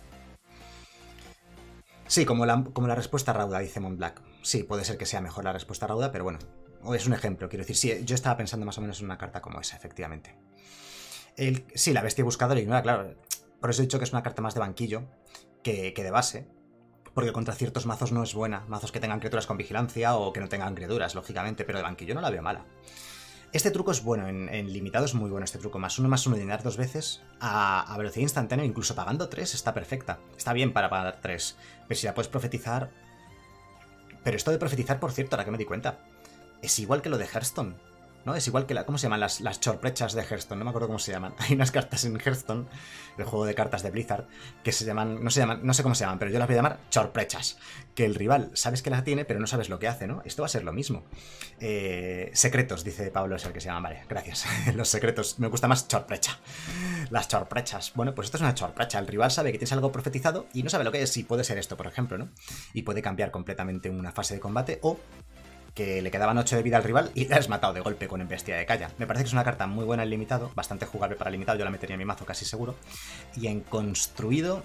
Sí, como la respuesta rauda, dice Montblack. Sí, puede ser que sea mejor la respuesta rauda, pero bueno. O es un ejemplo, quiero decir. Sí, yo estaba pensando más o menos en una carta como esa, efectivamente. Sí, la bestia buscadora ignora, claro. Por eso he dicho que es una carta más de banquillo que de base. Porque contra ciertos mazos no es buena. Mazos que tengan criaturas con vigilancia o que no tengan criaturas, lógicamente. Pero de banquillo no la veo mala. Este truco es bueno. En limitado es muy bueno este truco. +1/+1 y dañar 2 veces a velocidad instantánea. Incluso pagando 3 está perfecta. Está bien para pagar 3. Pero si la puedes profetizar... Pero esto de profetizar, por cierto, ahora que me di cuenta, es igual que lo de Hearthstone, ¿no? Es igual que ¿cómo se llaman las chorprechas de Hearthstone? No me acuerdo cómo se llaman. Hay unas cartas en Hearthstone, el juego de cartas de Blizzard, que se llaman, no sé cómo se llaman, pero yo las voy a llamar chorprechas. Que el rival sabes que las tiene, pero no sabes lo que hace, ¿no? Esto va a ser lo mismo. Secretos, dice Pablo, es el que se llama. Vale, gracias. Los secretos, me gusta más chorprecha. Las chorprechas. Bueno, pues esto es una chorprecha. El rival sabe que tienes algo profetizado y no sabe lo que es, y puede ser esto, por ejemplo, ¿no? Y puede cambiar completamente una fase de combate o que le quedaban 8 de vida al rival y la has matado de golpe con Embestida de Kaya. Me parece que es una carta muy buena en limitado, bastante jugable para limitado, yo la metería en mi mazo casi seguro. Y en construido...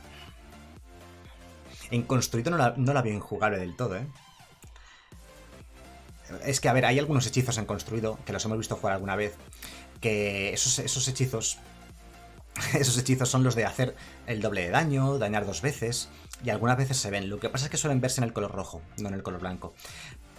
En construido no la veo injugable del todo, ¿eh? Es que, a ver, hay algunos hechizos en construido, que los hemos visto jugar alguna vez, que esos hechizos... Esos hechizos son los de hacer el doble de daño, dañar 2 veces, y algunas veces se ven. Lo que pasa es que suelen verse en el color rojo, no en el color blanco.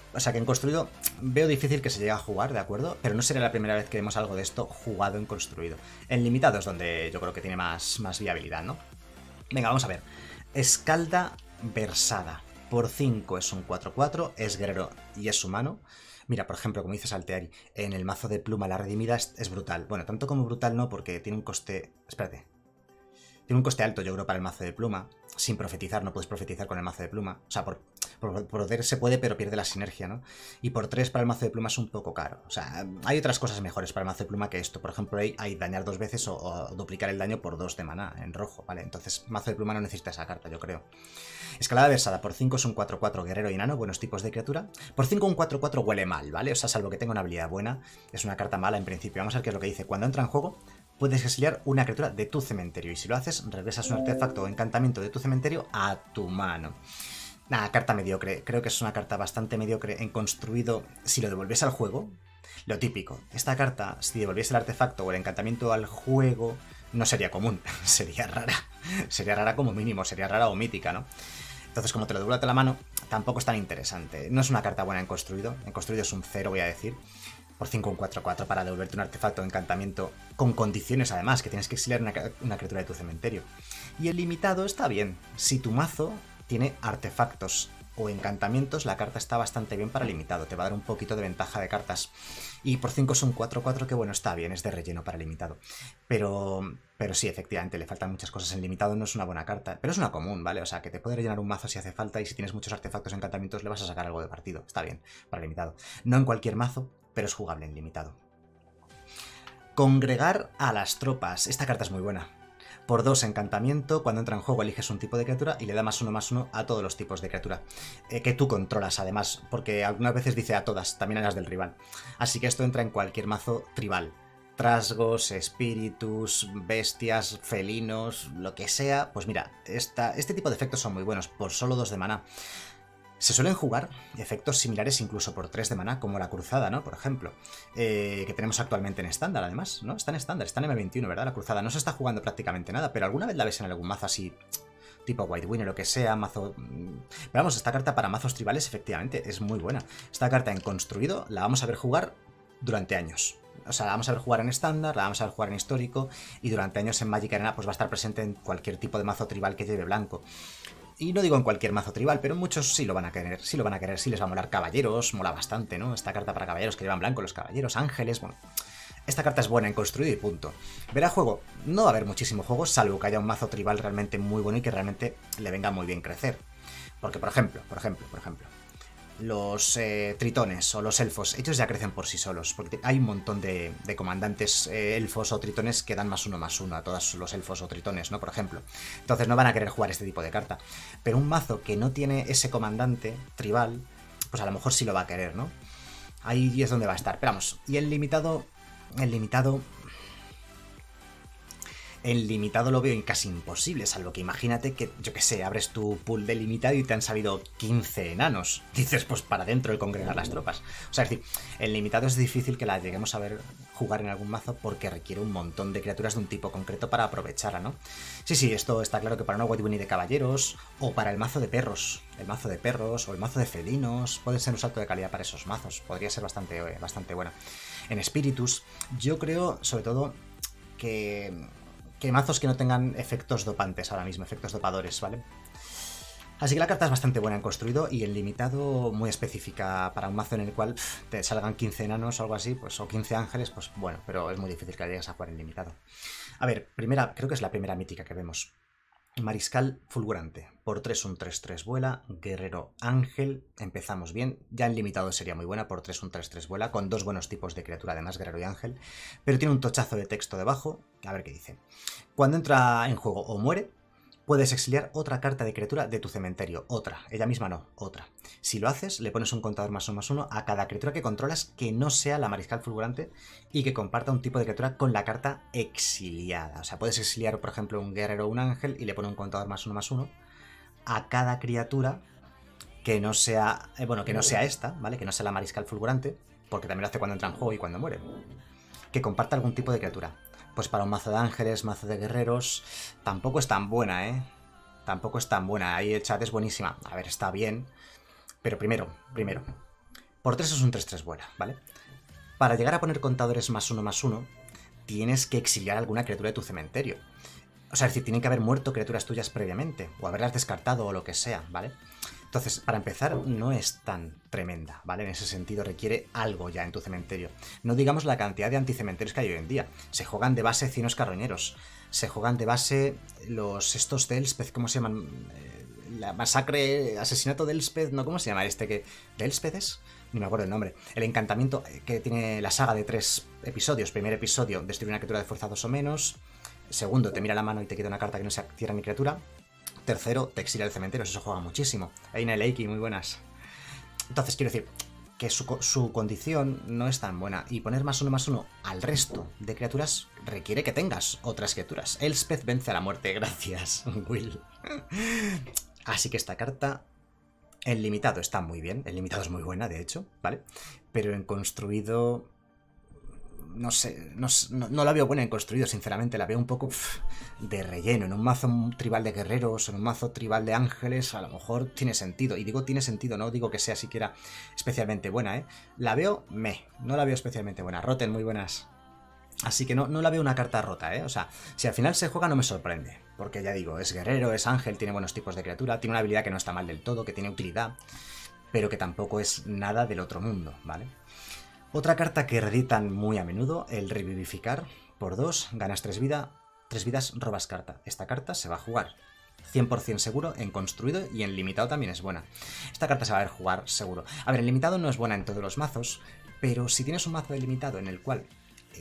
O sea que en construido veo difícil que se llegue a jugar, ¿de acuerdo? Pero no sería la primera vez que vemos algo de esto jugado en construido. En limitado es donde yo creo que tiene más viabilidad, ¿no? Venga, vamos a ver. Escalda versada. Por 5 es un 4-4, es guerrero y es humano. Mira, por ejemplo, como dice Salteari, en el mazo de pluma la redimida es brutal. Bueno, tanto como brutal no, porque tiene un coste... Espérate. Tiene un coste alto, yo creo, para el mazo de pluma. Sin profetizar, no puedes profetizar con el mazo de pluma. O sea, por poder se puede, pero pierde la sinergia, ¿no? Y por 3 para el mazo de pluma es un poco caro. O sea, hay otras cosas mejores para el mazo de pluma que esto. Por ejemplo, hay dañar 2 veces o duplicar el daño por 2 de maná en rojo, ¿vale? Entonces, mazo de pluma no necesita esa carta, yo creo. Escalada versada, por 5 es un 4-4 guerrero y enano, buenos tipos de criatura. Por 5 un 4-4 huele mal, ¿vale? O sea, salvo que tenga una habilidad buena, es una carta mala en principio. Vamos a ver qué es lo que dice. Cuando entra en juego, puedes exiliar una criatura de tu cementerio y si lo haces, regresas un artefacto o encantamiento de tu cementerio a tu mano. Nada, carta mediocre. Creo que es una carta bastante mediocre en construido. Si lo devolviese al juego, lo típico. Esta carta, si devolviese el artefacto o el encantamiento al juego, no sería común. Sería rara. Sería rara como mínimo. Sería rara o mítica, ¿no? Entonces, como te lo devuelve a la mano, tampoco es tan interesante. No es una carta buena en construido. En construido es un 0, voy a decir. Por 5 un 4-4 para devolverte un artefacto o encantamiento con condiciones además, que tienes que exiliar una criatura de tu cementerio. Y el limitado está bien. Si tu mazo tiene artefactos o encantamientos, la carta está bastante bien para limitado. Te va a dar un poquito de ventaja de cartas. Y por 5 es un 4-4 que bueno, está bien, es de relleno para limitado. Pero sí, efectivamente, le faltan muchas cosas en limitado, no es una buena carta. Pero es una común, ¿vale? O sea, que te puede rellenar un mazo si hace falta y si tienes muchos artefactos o encantamientos le vas a sacar algo de partido. Está bien, para limitado. No en cualquier mazo, pero es jugable en limitado. Congregar a las tropas. Esta carta es muy buena. Por 2 encantamiento, cuando entra en juego eliges un tipo de criatura y le da +1/+1 a todos los tipos de criatura. Que tú controlas además, porque algunas veces dice a todas, también a las del rival. Así que esto entra en cualquier mazo tribal. Trasgos, espíritus, bestias, felinos, lo que sea. Pues mira, este tipo de efectos son muy buenos, por solo 2 de maná. Se suelen jugar efectos similares incluso por 3 de maná, como la cruzada, ¿no? Por ejemplo, que tenemos actualmente en estándar, además, ¿no? Está en estándar, está en M21, ¿verdad? La cruzada no se está jugando prácticamente nada, pero alguna vez la ves en algún mazo así, tipo White Winner o lo que sea, mazo... Pero vamos, esta carta para mazos tribales efectivamente es muy buena. Esta carta en construido la vamos a ver jugar durante años. O sea, la vamos a ver jugar en estándar, la vamos a ver jugar en histórico, y durante años en Magic Arena pues va a estar presente en cualquier tipo de mazo tribal que lleve blanco. Y no digo en cualquier mazo tribal, pero muchos sí lo van a querer, sí les va a molar. Caballeros, mola bastante, ¿no? Esta carta para caballeros que llevan blanco, los caballeros, ángeles, bueno. Esta carta es buena en construido y punto. Verá juego, no va a haber muchísimo juego, salvo que haya un mazo tribal realmente muy bueno y que realmente le venga muy bien crecer. Porque, por ejemplo, los tritones o los elfos, ellos ya crecen por sí solos, porque hay un montón de comandantes elfos o tritones que dan +1/+1 a todos los elfos o tritones, ¿no? Por ejemplo. Entonces no van a querer jugar este tipo de carta. Pero un mazo que no tiene ese comandante tribal, pues a lo mejor sí lo va a querer, ¿no? Ahí es donde va a estar. Pero vamos, y el limitado lo veo casi imposible, salvo que imagínate que, yo que sé, abres tu pool de limitado y te han salido 15 enanos. Dices, pues para adentro y congregar las tropas. O sea, es decir, el limitado es difícil que la lleguemos a ver jugar en algún mazo porque requiere un montón de criaturas de un tipo concreto para aprovecharla, ¿no? Sí, esto está claro que para una White Winnie de caballeros o para el mazo de perros. El mazo de perros o el mazo de felinos puede ser un salto de calidad para esos mazos. Podría ser bastante buena. En espíritus, yo creo, sobre todo, que mazos que no tengan efectos dopantes ahora mismo, efectos dopadores, ¿vale? Así que la carta es bastante buena en construido y en limitado muy específica para un mazo en el cual te salgan 15 enanos o algo así, pues, o 15 ángeles, pues bueno, pero es muy difícil que la llegues a jugar en limitado. A ver, creo que es la primera mítica que vemos. Mariscal fulgurante. Por 3 un 3-3 vuela. Guerrero ángel. Empezamos bien. Ya en limitado sería muy buena. Por 3 un 3-3 vuela. Con 2 buenos tipos de criatura, además guerrero y ángel. Pero tiene un tochazo de texto debajo. A ver qué dice. Cuando entra en juego o muere, puedes exiliar otra carta de criatura de tu cementerio. Otra. Ella misma no. Otra. Si lo haces, le pones un contador +1/+1 a cada criatura que controlas que no sea la mariscal fulgurante y que comparta un tipo de criatura con la carta exiliada. O sea, puedes exiliar, por ejemplo, un guerrero o un ángel y le pones un contador +1/+1 a cada criatura que no sea... que no sea esta, ¿vale? Que no sea la mariscal fulgurante, porque también lo hace cuando entra en juego y cuando muere. Que comparta algún tipo de criatura. Pues para un mazo de ángeles, mazo de guerreros, tampoco es tan buena, ¿eh? Tampoco es tan buena. Ahí el chat es buenísima. A ver, está bien. Pero primero, Por 3 es un 3-3 vuela, ¿vale? Para llegar a poner contadores +1/+1, tienes que exiliar alguna criatura de tu cementerio. O sea, es decir, tienen que haber muerto criaturas tuyas previamente, o haberlas descartado o lo que sea, ¿vale? Entonces, para empezar, no es tan tremenda, ¿vale? En ese sentido requiere algo ya en tu cementerio. No digamos la cantidad de anticementerios que hay hoy en día. Se juegan de base Cinos Carroñeros, se juegan de base estos de Elspeth, ¿cómo se llaman? La masacre, asesinato de Elspeth, ¿no? ¿Cómo se llama este que...? ¿De Elspeth es? Ni me acuerdo el nombre. El encantamiento que tiene la saga de 3 episodios. Primer episodio, destruye una criatura de fuerza 2 o menos. Segundo, te mira la mano y te quita una carta que no sea tierra ni criatura. Tercero, te exilia el cementerio, eso se juega muchísimo. Aina Leiki, muy buenas. Entonces, quiero decir que su condición no es tan buena. Y poner +1/+1 al resto de criaturas requiere que tengas otras criaturas. Elspeth vence a la muerte, gracias, Will. Así que esta carta, en limitado está muy bien. En limitado es muy buena, de hecho, ¿vale? Pero en construido... No sé, no la veo buena en construido, sinceramente, la veo un poco de relleno. En un mazo tribal de guerreros, en un mazo tribal de ángeles, a lo mejor tiene sentido. Y digo tiene sentido, no digo que sea siquiera especialmente buena, ¿eh? La veo, no la veo especialmente buena. Roten, muy buenas. Así que no la veo una carta rota, ¿eh? O sea, si al final se juega no me sorprende. Porque ya digo, es guerrero, es ángel, tiene buenos tipos de criatura, tiene una habilidad que no está mal del todo, que tiene utilidad, pero que tampoco es nada del otro mundo, ¿vale? Otra carta que reeditan muy a menudo, el Revivificar. Por 2, ganas 3 vidas, robas carta. Esta carta se va a jugar 100% seguro en construido y en limitado también es buena. Esta carta se va a ver jugar seguro. A ver, en limitado no es buena en todos los mazos, pero si tienes un mazo de limitado en el cual...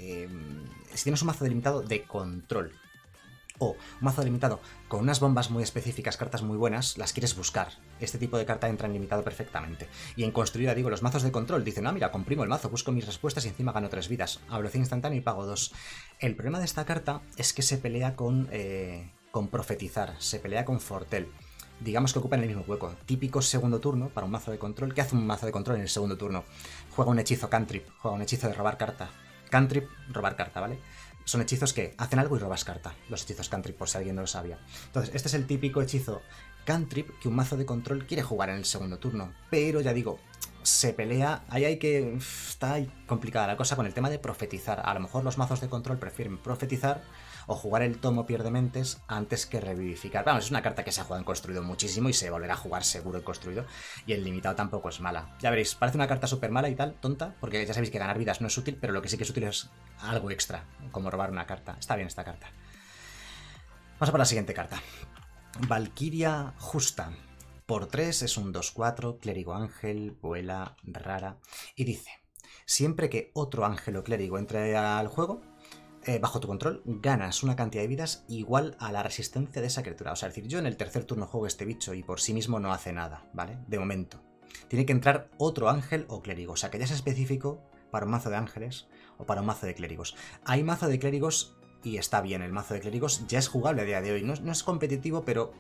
si tienes un mazo de limitado de control o un mazo delimitado con unas bombas muy específicas, cartas muy buenas, las quieres buscar. Este tipo de carta entra en limitado perfectamente. Y en construida, digo, los mazos de control dicen, ah, mira, comprimo el mazo, busco mis respuestas y encima gano 3 vidas. A velocidad instantánea y pago 2. El problema de esta carta es que se pelea con profetizar, se pelea con fortel. Digamos que ocupan el mismo hueco. Típico segundo turno para un mazo de control. ¿Qué hace un mazo de control en el segundo turno? Juega un hechizo cantrip, juega un hechizo de robar carta. Cantrip, robar carta, ¿vale? Son hechizos que hacen algo y robas carta. Los hechizos cantrip, por si alguien no lo sabía. Entonces, este es el típico hechizo cantrip que un mazo de control quiere jugar en el segundo turno. Pero, ya digo, se pelea... Ahí hay que... Está ahí complicada la cosa con el tema de profetizar. A lo mejor los mazos de control prefieren profetizar o jugar el tomo pierde mentes antes que revivificar. Vamos, es una carta que se ha jugado en construido muchísimo y se volverá a jugar seguro en construido. Y el limitado tampoco es mala. Ya veréis, parece una carta súper mala y tal, tonta, porque ya sabéis que ganar vidas no es útil, pero lo que sí que es útil es algo extra, como robar una carta. Está bien esta carta. Vamos a por la siguiente carta. Valquiria Justa. Por 3 es un 2-4, clérigo ángel, vuela, rara. Y dice, siempre que otro ángel o clérigo entre al juego, bajo tu control, ganas una cantidad de vidas igual a la resistencia de esa criatura. O sea, es decir, yo en el tercer turno juego este bicho y por sí mismo no hace nada, ¿vale? De momento. Tiene que entrar otro ángel o clérigo. O sea, que ya es específico para un mazo de ángeles o para un mazo de clérigos. Hay mazo de clérigos y está bien, el mazo de clérigos ya es jugable a día de hoy. No es competitivo, pero...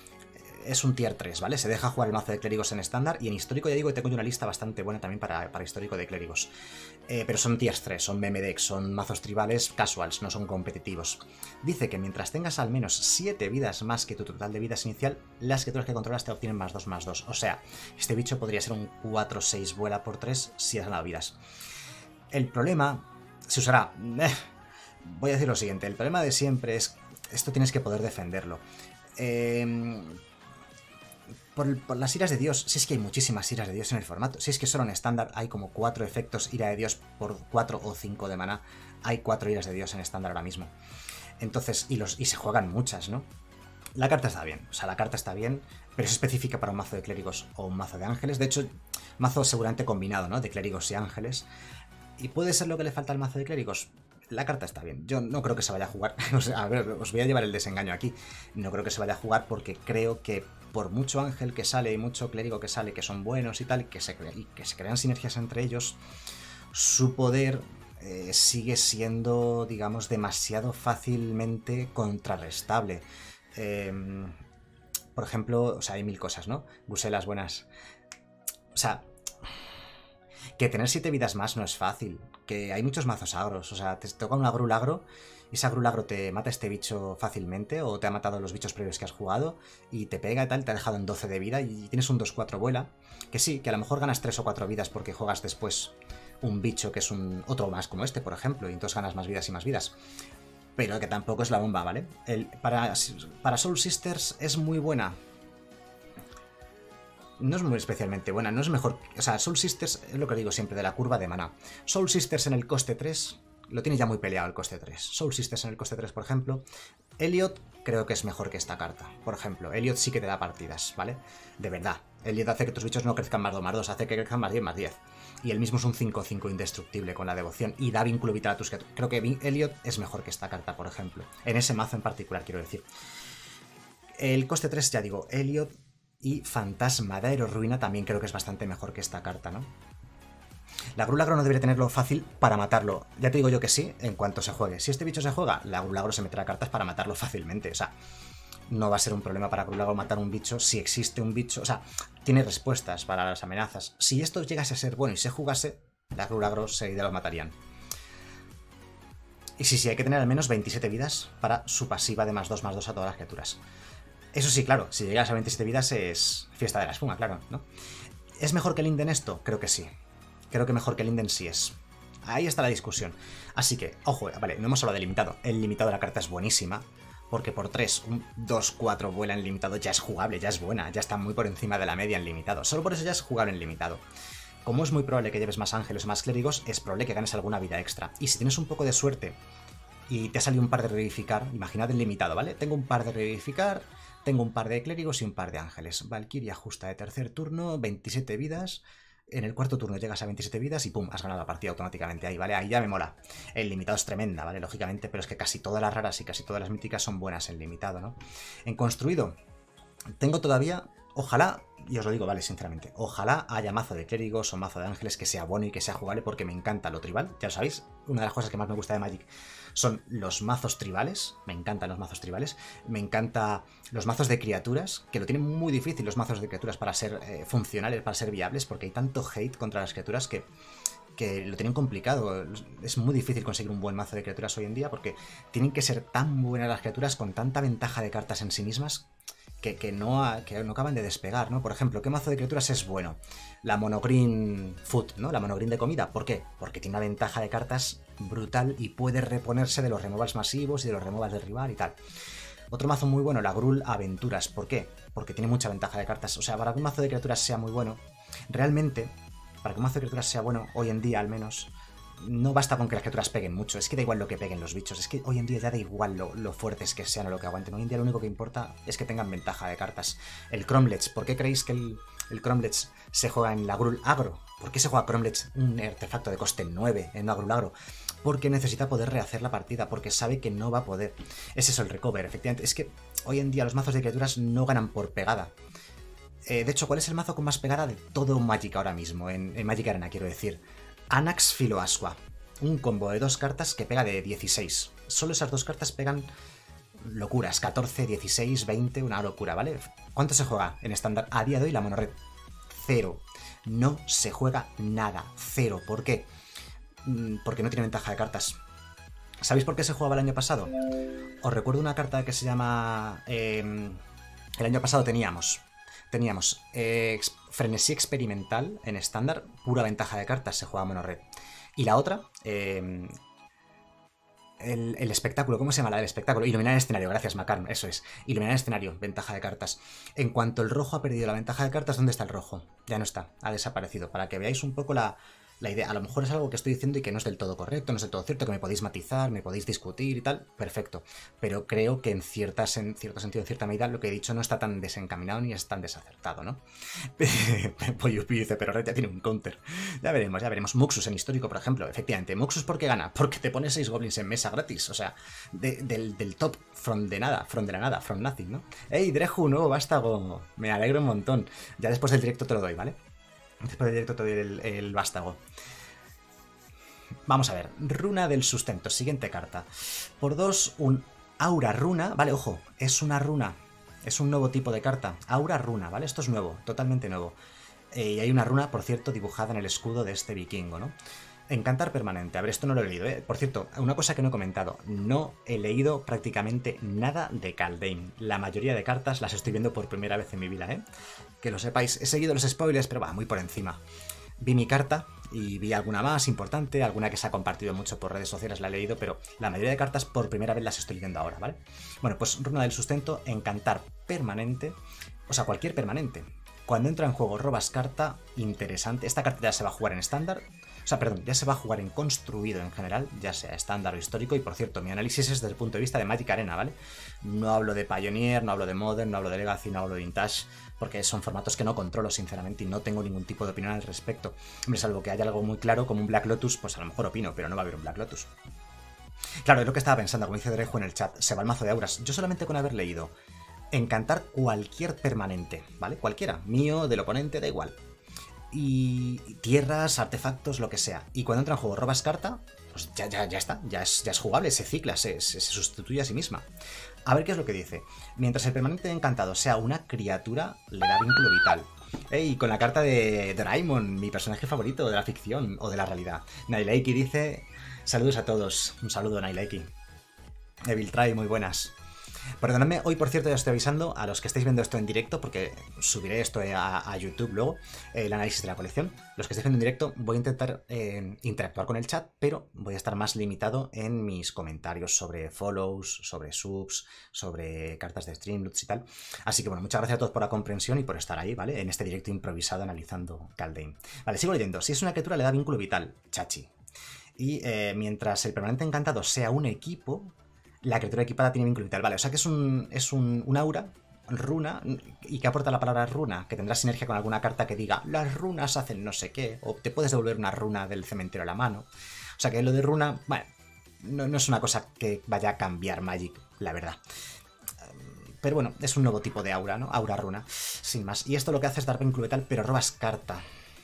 es un tier 3, ¿vale? Se deja jugar el mazo de clérigos en estándar y en histórico ya digo que tengo una lista bastante buena también para histórico de clérigos. Pero son tiers 3, son meme decks, son mazos tribales casuals, no son competitivos. Dice que mientras tengas al menos 7 vidas más que tu total de vidas inicial, las criaturas que controlas te obtienen +2/+2. O sea, este bicho podría ser un 4-6 vuela por 3 si has ganado vidas. El problema se usará... voy a decir lo siguiente, el problema de siempre es... Esto tienes que poder defenderlo. Por las iras de Dios, si es que hay muchísimas iras de Dios en el formato, si es que solo en estándar hay como 4 efectos ira de Dios por 4 o 5 de maná, hay 4 iras de Dios en estándar ahora mismo. Entonces, y se juegan muchas, ¿no? La carta está bien, o sea, la carta está bien, pero es específica para un mazo de clérigos o un mazo de ángeles. De hecho, mazo seguramente combinado, ¿no? De clérigos y ángeles. ¿Y puede ser lo que le falta al mazo de clérigos? La carta está bien. Yo no creo que se vaya a jugar. O sea, a ver, os voy a llevar el desengaño aquí. No creo que se vaya a jugar porque creo que por mucho ángel que sale y mucho clérigo que sale, que son buenos y tal, y que se crean sinergias entre ellos, su poder sigue siendo, digamos, demasiado fácilmente contrarrestable. Por ejemplo, o sea, hay mil cosas, ¿no? Buselas buenas. O sea... Que tener 7 vidas más no es fácil. Que hay muchos mazos agros. O sea, te toca un agrul agro y ese agrul agro te mata este bicho fácilmente o te ha matado los bichos previos que has jugado y te pega y tal, te ha dejado en 12 de vida y tienes un 2-4 vuela. Que sí, que a lo mejor ganas 3 o 4 vidas porque juegas después un bicho que es otro más como este, por ejemplo, y entonces ganas más vidas y más vidas. Pero que tampoco es la bomba, ¿vale? Para Soul Sisters es muy buena. No es muy especialmente buena, no es mejor... O sea, Soul Sisters es lo que digo siempre de la curva de maná. Soul Sisters en el coste 3 lo tiene ya muy peleado el coste 3. Soul Sisters en el coste 3, por ejemplo. Elliot creo que es mejor que esta carta. Por ejemplo, Elliot sí que te da partidas, ¿vale? De verdad. Elliot hace que tus bichos no crezcan más 2 más 2, hace que crezcan más 10 más 10. Y él mismo es un 5-5 indestructible con la devoción y da vínculo vital a tus criaturas. Creo que Elliot es mejor que esta carta, por ejemplo. En ese mazo en particular, quiero decir. El coste 3, ya digo, Elliot y Fantasma de Aerorruina también creo que es bastante mejor que esta carta, ¿no? La Grulagro no debería tenerlo fácil para matarlo. Ya te digo yo que sí, en cuanto se juegue. Si este bicho se juega, la Grulagro se meterá cartas para matarlo fácilmente. O sea, no va a ser un problema para Grulagro matar un bicho si existe un bicho. O sea, tiene respuestas para las amenazas. Si esto llegase a ser bueno y se jugase, la Grulagro seguida lo matarían. Y sí, hay que tener al menos 27 vidas para su pasiva de +2/+2 a todas las criaturas. Eso sí, claro, si llegas a 27 vidas es fiesta de la espuma, claro, ¿no? ¿Es mejor que Linden esto? Creo que sí. Creo que mejor que Linden sí es. Ahí está la discusión. Así que, ojo, vale, no hemos hablado de limitado. El limitado de la carta es buenísima, porque por 3, un 2-4 vuela en limitado ya es jugable, ya es buena, ya está muy por encima de la media en limitado. Solo por eso ya es jugable en limitado. Como es muy probable que lleves más ángeles o más clérigos, es probable que ganes alguna vida extra. Y si tienes un poco de suerte y te ha salido un par de revivificar, imaginad el limitado, ¿vale? Tengo un par de revivificar, tengo un par de clérigos y un par de ángeles. Valkyria justa de tercer turno, 27 vidas. En el cuarto turno llegas a 27 vidas y pum, has ganado la partida automáticamente ahí, ¿vale? Ahí ya me mola. El limitado es tremenda, ¿vale? Lógicamente, pero es que casi todas las raras y casi todas las míticas son buenas en limitado, ¿no? En construido, tengo todavía... Ojalá, y os lo digo, vale, sinceramente, ojalá haya mazo de clérigos o mazo de ángeles que sea bueno y que sea jugable porque me encanta lo tribal, ya lo sabéis, una de las cosas que más me gusta de Magic son los mazos tribales, me encantan los mazos tribales, me encanta los mazos de criaturas, que lo tienen muy difícil los mazos de criaturas para ser funcionales, para ser viables, porque hay tanto hate contra las criaturas que lo tienen complicado. Es muy difícil conseguir un buen mazo de criaturas hoy en día porque tienen que ser tan buenas las criaturas con tanta ventaja de cartas en sí mismas que no acaban de despegar, ¿no? Por ejemplo, ¿qué mazo de criaturas es bueno? La monogreen food, ¿no? La monogreen de comida. ¿Por qué? Porque tiene una ventaja de cartas brutal y puede reponerse de los removals masivos y de los removals del rival y tal. Otro mazo muy bueno, la Gruul Aventuras. ¿Por qué? Porque tiene mucha ventaja de cartas. O sea, para que un mazo de criaturas sea muy bueno, realmente, para que un mazo de criaturas sea bueno, hoy en día al menos, no basta con que las criaturas peguen mucho, es que da igual lo que peguen los bichos, es que hoy en día ya da igual lo fuertes que sean o lo que aguanten, hoy en día lo único que importa es que tengan ventaja de cartas. El Cromlech, ¿por qué creéis que el Cromlech se juega en la Gruul Agro? ¿Por qué se juega Cromlech, un artefacto de coste 9 en la Gruul Agro? Porque necesita poder rehacer la partida, porque sabe que no va a poder. Es eso, el recover, efectivamente, es que hoy en día los mazos de criaturas no ganan por pegada. De hecho, ¿cuál es el mazo con más pegada de todo Magic ahora mismo? En Magic Arena, quiero decir. Anax Filoasqua, un combo de 2 cartas que pega de 16. Solo esas 2 cartas pegan locuras, 14, 16, 20, una locura, ¿vale? ¿Cuánto se juega en estándar a día de hoy la monored? 0. No se juega nada, 0. ¿Por qué? Porque no tiene ventaja de cartas. ¿Sabéis por qué se jugaba el año pasado? Os recuerdo una carta que se llama... el año pasado teníamos Frenesí Experimental en estándar, pura ventaja de cartas, se juega mono-red. Y la otra, el espectáculo, ¿cómo se llama la del espectáculo? Iluminar el escenario, gracias Macarm, eso es. Iluminar el escenario, ventaja de cartas. En cuanto el rojo ha perdido la ventaja de cartas, ¿dónde está el rojo? Ya no está, ha desaparecido. Para que veáis un poco la idea, a lo mejor es algo que estoy diciendo y que no es del todo correcto, no es del todo cierto, que me podéis matizar, me podéis discutir y tal, perfecto. Pero creo que en cierto sentido, en cierta medida, lo que he dicho no está tan desencaminado ni es tan desacertado, ¿no? Poyupi dice, pero Red ya tiene un counter. Ya veremos, ya veremos. Muxus en histórico, por ejemplo, efectivamente. Muxus, ¿por qué gana? Porque te pones 6 goblins en mesa gratis, o sea, del top, from de la nada, from nothing, ¿no? ¡Ey, Dreju, nuevo vástago! Me alegro un montón. Ya después del directo te lo doy, ¿vale? Después del directo te doy el vástago. Vamos a ver. Runa del sustento. Siguiente carta. Por 2, un Aura Runa. Vale, ojo. Es una runa. Es un nuevo tipo de carta. Aura Runa, ¿vale? Esto es nuevo. Totalmente nuevo. Y hay una runa, por cierto, dibujada en el escudo de este vikingo, ¿no? Encantar permanente. A ver, esto no lo he leído, ¿eh? Por cierto, una cosa que no he comentado. No he leído prácticamente nada de Kaldheim. La mayoría de cartas las estoy viendo por primera vez en mi vida, ¿eh? Que lo sepáis. He seguido los spoilers, pero va, muy por encima. Vi mi carta y vi alguna más importante, alguna que se ha compartido mucho por redes sociales, la he leído, pero la mayoría de cartas por primera vez las estoy leyendo ahora, ¿vale? Bueno, pues runa del sustento, encantar permanente, o sea, cualquier permanente. Cuando entra en juego robas carta, interesante. Esta carta ya se va a jugar en estándar, o sea, perdón, ya se va a jugar en construido en general, ya sea estándar o histórico, y por cierto, mi análisis es desde el punto de vista de Magic Arena, ¿vale? No hablo de Pioneer, no hablo de Modern, no hablo de Legacy, no hablo de Vintage, porque son formatos que no controlo, sinceramente, y no tengo ningún tipo de opinión al respecto. Hombre, salvo que haya algo muy claro, como un Black Lotus, pues a lo mejor opino, pero no va a haber un Black Lotus. Claro, es lo que estaba pensando, como dice Drejo en el chat, se va el mazo de auras. Yo solamente con haber leído encantar cualquier permanente, ¿vale? Cualquiera, mío, del oponente, da igual. Y tierras, artefactos, lo que sea. Y cuando entra en juego robas carta, pues ya está, ya es jugable, se cicla, se sustituye a sí misma. A ver qué es lo que dice. Mientras el permanente encantado sea una criatura, le da vínculo vital. Y con la carta de Doraemon, mi personaje favorito de la ficción o de la realidad. Naileiki dice: saludos a todos. Un saludo, Naileiki. Evil Try, muy buenas. Perdonadme, hoy por cierto ya estoy avisando a los que estáis viendo esto en directo, porque subiré esto a YouTube luego, el análisis de la colección. Los que estáis viendo en directo voy a intentar interactuar con el chat, pero voy a estar más limitado en mis comentarios sobre follows, sobre subs, sobre cartas de Streamloots y tal. Así que bueno, muchas gracias a todos por la comprensión y por estar ahí, ¿vale? En este directo improvisado analizando Kaldheim. Vale, sigo leyendo. Si es una criatura le da vínculo vital, chachi. Y mientras el permanente encantado sea un equipo, la criatura equipada tiene vínculo vital, vale, o sea que es un aura, runa, y que aporta la palabra runa, que tendrá sinergia con alguna carta que diga las runas hacen no sé qué, o te puedes devolver una runa del cementerio a la mano. O sea que lo de runa, bueno, no es una cosa que vaya a cambiar Magic, la verdad. Pero bueno, es un nuevo tipo de aura, ¿no? Aura runa, sin más. Y esto lo que hace es dar vínculo vital, pero robas carta.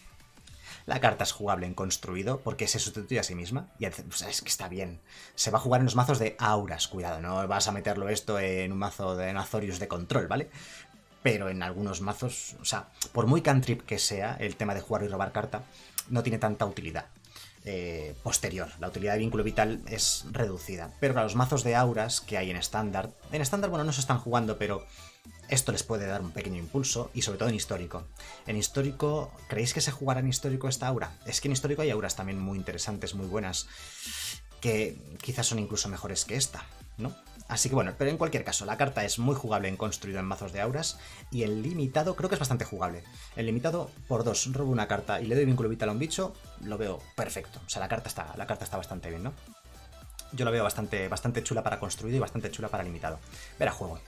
La carta es jugable en construido porque se sustituye a sí misma. Y es que está bien. Se va a jugar en los mazos de auras. Cuidado, no vas a meterlo esto en un mazo de Azorius de control, ¿vale? Pero en algunos mazos, o sea, por muy cantrip que sea el tema de jugar y robar carta, no tiene tanta utilidad posterior. La utilidad de vínculo vital es reducida. Pero para los mazos de auras que hay en estándar, bueno, no se están jugando, pero esto les puede dar un pequeño impulso, y sobre todo en histórico. En histórico, ¿creéis que se jugará en histórico esta aura? Es que en histórico hay auras también muy interesantes, muy buenas, que quizás son incluso mejores que esta, ¿no? Así que bueno, pero en cualquier caso, la carta es muy jugable en construido en mazos de auras, y el limitado creo que es bastante jugable. El limitado, por 2, robo una carta y le doy vínculo vital a un bicho, lo veo perfecto. O sea, la carta está bastante bien, ¿no? Yo la veo bastante chula para construido y bastante chula para limitado. Ver a juego.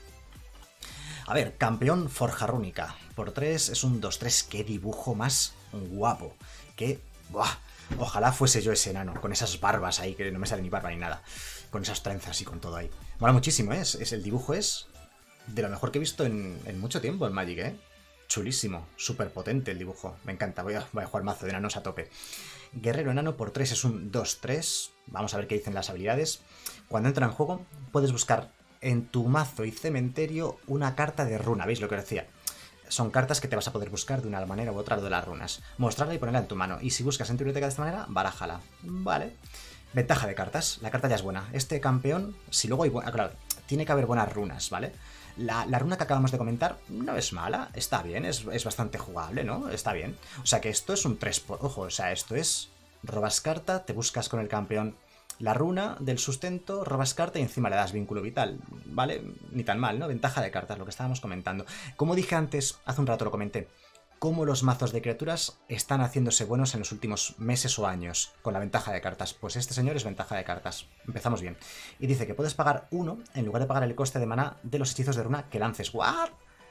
A ver, campeón forja rúnica. Por 3 es un 2-3. ¡Qué dibujo más guapo! ¡Qué... ¡Buah! Ojalá fuese yo ese enano, con esas barbas ahí, que no me sale ni barba ni nada. Con esas trenzas y con todo ahí. Mola muchísimo, ¿eh? El dibujo es de lo mejor que he visto en mucho tiempo en Magic, ¿eh? Chulísimo, súper potente el dibujo. Me encanta, voy a jugar mazo de enanos a tope. Guerrero enano por 3 es un 2-3. Vamos a ver qué dicen las habilidades. Cuando entra en juego, puedes buscar en tu mazo y cementerio una carta de runa. ¿Veis lo que os decía? Son cartas que te vas a poder buscar de una manera u otra de las runas. Mostrarla y ponerla en tu mano. Y si buscas en tu biblioteca de esta manera, barájala. Vale. Ventaja de cartas. La carta ya es buena. Este campeón, si luego hay... claro, tiene que haber buenas runas, ¿vale? La runa que acabamos de comentar no es mala. Está bien, es bastante jugable, ¿no? Está bien. O sea que esto es un 3 por... Ojo, o sea, esto es... Robas carta, te buscas con el campeón la runa del sustento, robas carta y encima le das vínculo vital, ¿vale? Ni tan mal, ¿no? Ventaja de cartas, lo que estábamos comentando. Como dije antes, hace un rato lo comenté, cómo los mazos de criaturas están haciéndose buenos en los últimos meses o años con la ventaja de cartas. Pues este señor es ventaja de cartas. Empezamos bien. Y dice que puedes pagar 1 en lugar de pagar el coste de maná de los hechizos de runa que lances. ¿What?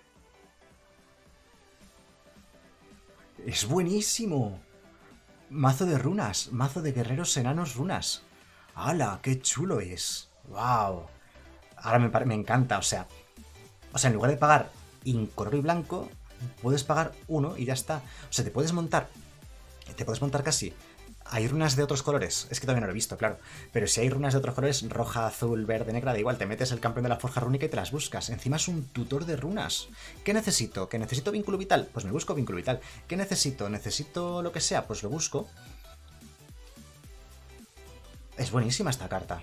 ¡Es buenísimo! Mazo de runas, mazo de guerreros enanos runas. ¡Hala! ¡Qué chulo es! ¡Wow! Ahora me encanta, o sea, en lugar de pagar incoloro y blanco, puedes pagar 1 y ya está. O sea, te puedes montar casi ¿Hay runas de otros colores? Es que todavía no lo he visto, claro. Pero si hay runas de otros colores, roja, azul, verde, negra, da igual, te metes el campeón de la forja rúnica y te las buscas. Encima es un tutor de runas. ¿Qué necesito? ¿Que necesito vínculo vital? Pues me busco vínculo vital. ¿Qué necesito? ¿Necesito lo que sea? Pues lo busco. Es buenísima esta carta.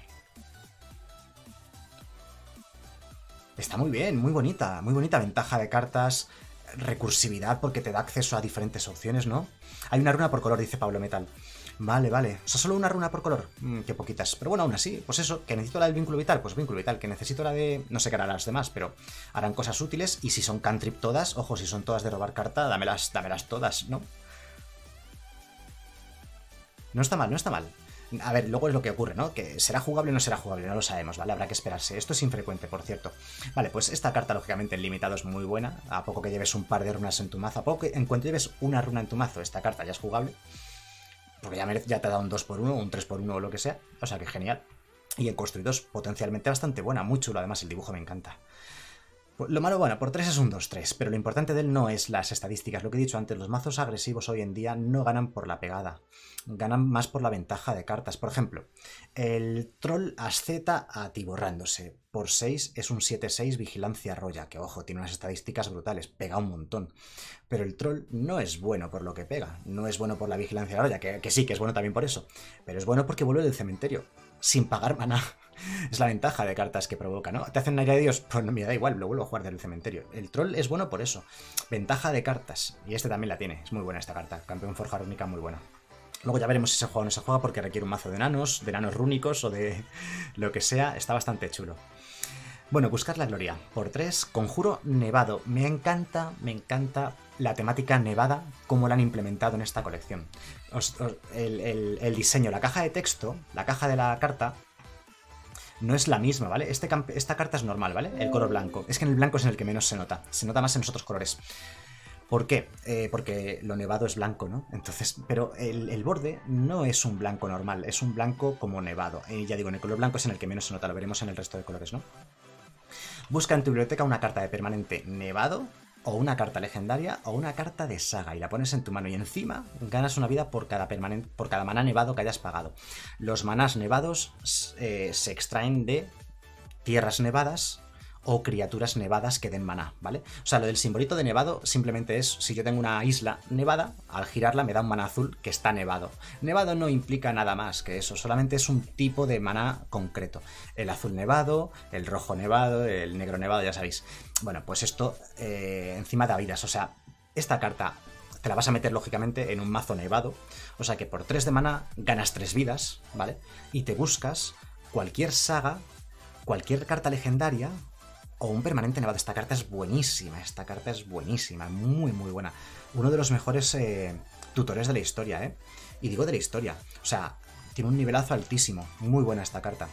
Está muy bien, muy bonita ventaja de cartas, recursividad porque te da acceso a diferentes opciones, ¿no? Hay una runa por color, dice Pablo Metal. Vale, vale. O sea, solo una runa por color. Qué poquitas. Pero bueno, aún así, pues eso, que necesito la del vínculo vital, pues vínculo vital. Que necesito la de... No sé qué harán las demás, pero harán cosas útiles. Y si son cantrip todas, ojo, si son todas de robar carta, dámelas todas, ¿no? No está mal, no está mal. A ver, luego es lo que ocurre, ¿no? Que será jugable o no será jugable, no lo sabemos, ¿vale? Habrá que esperarse. Esto es infrecuente, por cierto. Vale, pues esta carta, lógicamente, en limitado es muy buena. A poco que lleves un par de runas en tu mazo, a poco que en cuanto lleves una runa en tu mazo, esta carta ya es jugable. Porque ya te ha dado un 2x1, un 3x1 o lo que sea. O sea que genial. Y en construidos potencialmente bastante buena, muy chulo. Además, el dibujo me encanta. Lo malo, bueno, por 3 es un 2-3, pero lo importante de él no es las estadísticas. Lo que he dicho antes, los mazos agresivos hoy en día no ganan por la pegada, ganan más por la ventaja de cartas. Por ejemplo, el troll asceta atiborrándose. Por 6 es un 7-6 vigilancia roya, que ojo, tiene unas estadísticas brutales, pega un montón. Pero el troll no es bueno por lo que pega, no es bueno por la vigilancia roya, que sí, que es bueno también por eso, pero es bueno porque vuelve del cementerio, sin pagar maná. Es la ventaja de cartas que provoca, ¿no? ¿Te hacen aire de Dios? Pues no, me da igual, lo vuelvo a jugar del cementerio. El troll es bueno por eso. Ventaja de cartas. Y este también la tiene. Es muy buena esta carta. Campeón forja rúnica, muy buena. Luego ya veremos si se juega o no se juega porque requiere un mazo de enanos rúnicos o de lo que sea. Está bastante chulo. Bueno, buscar la gloria. Por 3, conjuro nevado. Me encanta la temática nevada, como la han implementado en esta colección. El diseño, la caja de texto, la caja de la carta, no es la misma, ¿vale? Esta carta es normal, ¿vale? El color blanco. Es que en el blanco es en el que menos se nota. Se nota más en los otros colores. ¿Por qué? Porque lo nevado es blanco, ¿no? Entonces, pero el borde no es un blanco normal, es un blanco como nevado. Ya digo, en el color blanco es en el que menos se nota, lo veremos en el resto de colores, ¿no? Busca en tu biblioteca una carta de permanente nevado, o una carta legendaria, o una carta de saga, y la pones en tu mano, y encima ganas una vida por cada maná nevado que hayas pagado. Los manás nevados se extraen de tierras nevadas o criaturas nevadas que den maná, ¿vale? O sea, lo del simbolito de nevado simplemente es, si yo tengo una isla nevada, al girarla me da un maná azul que está nevado. Nevado no implica nada más que eso, solamente es un tipo de maná concreto. El azul nevado, el rojo nevado, el negro nevado, ya sabéis. Bueno, pues esto encima da vidas, o sea, esta carta te la vas a meter lógicamente en un mazo nevado, o sea que por 3 de maná ganas 3 vidas, ¿vale? Y te buscas cualquier saga, cualquier carta legendaria o un permanente nevado. Esta carta es buenísima, muy muy buena. Uno de los mejores tutores de la historia, ¿eh? Y digo de la historia, o sea, tiene un nivelazo altísimo, muy buena esta carta.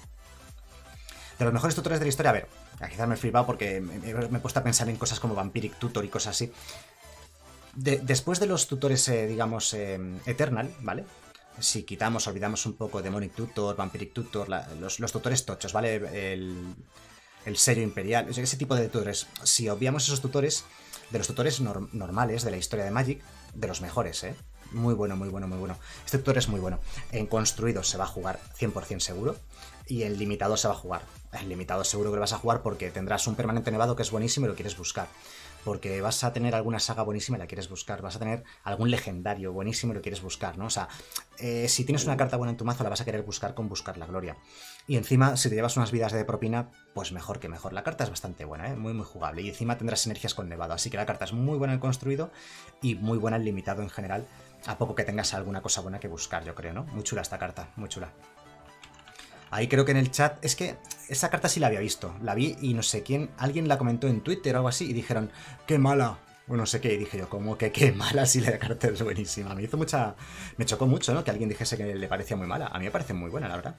De los mejores tutores de la historia, a ver, quizás me he flipado porque me he puesto a pensar en cosas como Vampiric Tutor y cosas así. Después de los tutores, digamos, Eternal, ¿vale? Si quitamos, olvidamos un poco Demonic Tutor, Vampiric Tutor, los tutores tochos, ¿vale? El sello imperial, ese tipo de tutores. Si obviamos esos tutores, de los tutores normales de la historia de Magic, de los mejores, ¿eh? Muy bueno, muy bueno, muy bueno. Este tutor es muy bueno. En construido se va a jugar 100% seguro. Y en limitado se va a jugar. En limitado seguro que lo vas a jugar porque tendrás un permanente nevado que es buenísimo y lo quieres buscar. Porque vas a tener alguna saga buenísima y la quieres buscar. Vas a tener algún legendario buenísimo y lo quieres buscar, ¿no? O sea, si tienes una carta buena en tu mazo la vas a querer buscar con buscar la gloria. Y encima, si te llevas unas vidas de propina, pues mejor que mejor. La carta es bastante buena, ¿eh? Muy muy jugable. Y encima tendrás sinergias con nevado. Así que la carta es muy buena en construido y muy buena en limitado en general. A poco que tengas alguna cosa buena que buscar, yo creo, ¿no? Muy chula esta carta, muy chula. Ahí creo que en el chat, es que esa carta sí la había visto, la vi y no sé quién, alguien la comentó en Twitter o algo así y dijeron, ¡qué mala! O no sé qué, y dije yo, ¿cómo que qué mala si la carta es buenísima? Me chocó mucho, ¿no? Que alguien dijese que le parecía muy mala. A mí me parece muy buena, la verdad.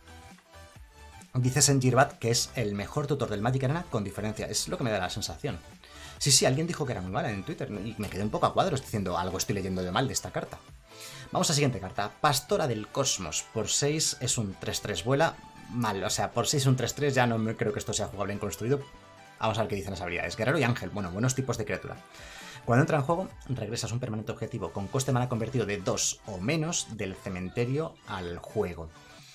Dice Senjirbat que es el mejor tutor del Magic Arena con diferencia, es lo que me da la sensación. Sí, alguien dijo que era muy mala en Twitter y me quedé un poco a cuadros diciendo, algo estoy leyendo de mal de esta carta. Vamos a la siguiente carta, Pastora del Cosmos. Por 6 es un 3-3 vuela, mal, o sea, por 6 es un 3-3, ya no creo que esto sea jugable en construido. Vamos a ver qué dicen las habilidades. Guerrero y Ángel, bueno, buenos tipos de criatura. Cuando entra en juego, regresas un permanente objetivo con coste mana convertido de 2 o menos del cementerio al juego.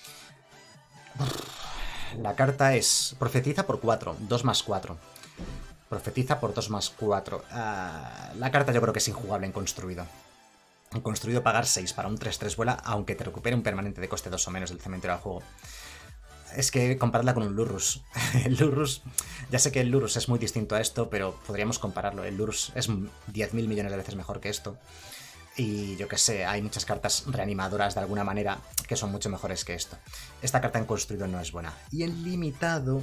La carta es Profetiza por 4, 2 más 4. Profetiza por 2 más 4. La carta yo creo que es injugable en construido. En construido pagar 6 para un 3-3 vuela, aunque te recupere un permanente de coste 2 o menos del cementerio al juego. Es que compararla con un Lurrus. El Lurrus, ya sé que el Lurrus es muy distinto a esto, pero podríamos compararlo. El Lurrus es 10.000 millones de veces mejor que esto. Y yo que sé, hay muchas cartas reanimadoras de alguna manera que son mucho mejores que esto. Esta carta en construido no es buena. Y en limitado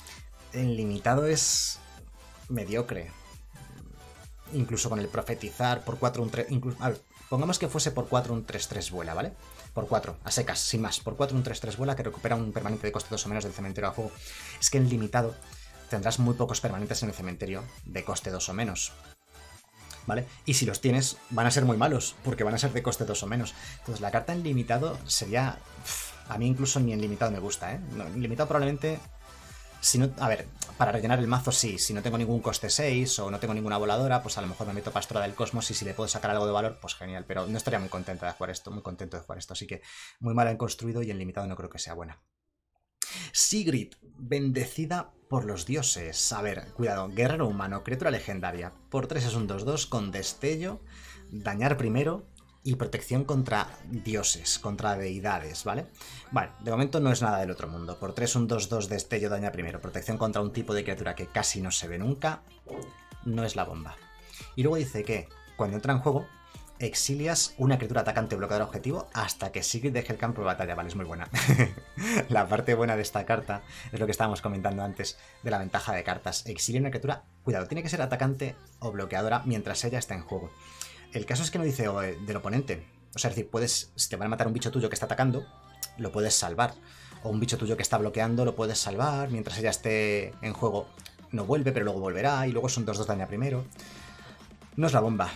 es mediocre. Incluso con el profetizar por 4 un 3... A ver, pongamos que fuese por 4 un 3-3 vuela, ¿vale? Por 4, a secas, sin más. Por 4 un 3-3 vuela que recupera un permanente de coste 2 o menos del cementerio al juego. Es que en limitado tendrás muy pocos permanentes en el cementerio de coste 2 o menos, ¿vale? Y si los tienes, van a ser muy malos, porque van a ser de coste 2 o menos. Entonces la carta en limitado sería... A mí incluso ni en limitado me gusta, ¿eh? No, en limitado probablemente... Si no, a ver, para rellenar el mazo sí, si no tengo ningún coste 6 o no tengo ninguna voladora, pues a lo mejor me meto Pastora del Cosmos y si le puedo sacar algo de valor, pues genial, pero no estaría muy contento de jugar esto, así que muy mala en construido y en limitado no creo que sea buena. Sigrid, bendecida por los dioses. A ver, cuidado, guerrero humano, criatura legendaria. Por 3 es un 2-2 con destello, dañar primero y protección contra dioses, contra deidades, ¿vale? Vale, de momento no es nada del otro mundo. Por 3 un 2-2 destello, daña primero, protección contra un tipo de criatura que casi no se ve nunca. No es la bomba. Y luego dice que cuando entra en juego, exilias una criatura atacante bloqueadora objetivo hasta que Sigrid deje el campo de batalla. Vale, es muy buena. La parte buena de esta carta es lo que estábamos comentando antes de la ventaja de cartas. Exilia una criatura, cuidado, tiene que ser atacante o bloqueadora mientras ella está en juego. El caso es que no dice del oponente. O sea, es decir, puedes, si te van a matar un bicho tuyo que está atacando, lo puedes salvar. O un bicho tuyo que está bloqueando, lo puedes salvar. Mientras ella esté en juego, no vuelve, pero luego volverá. Y luego es un 2-2 daña primero. No es la bomba.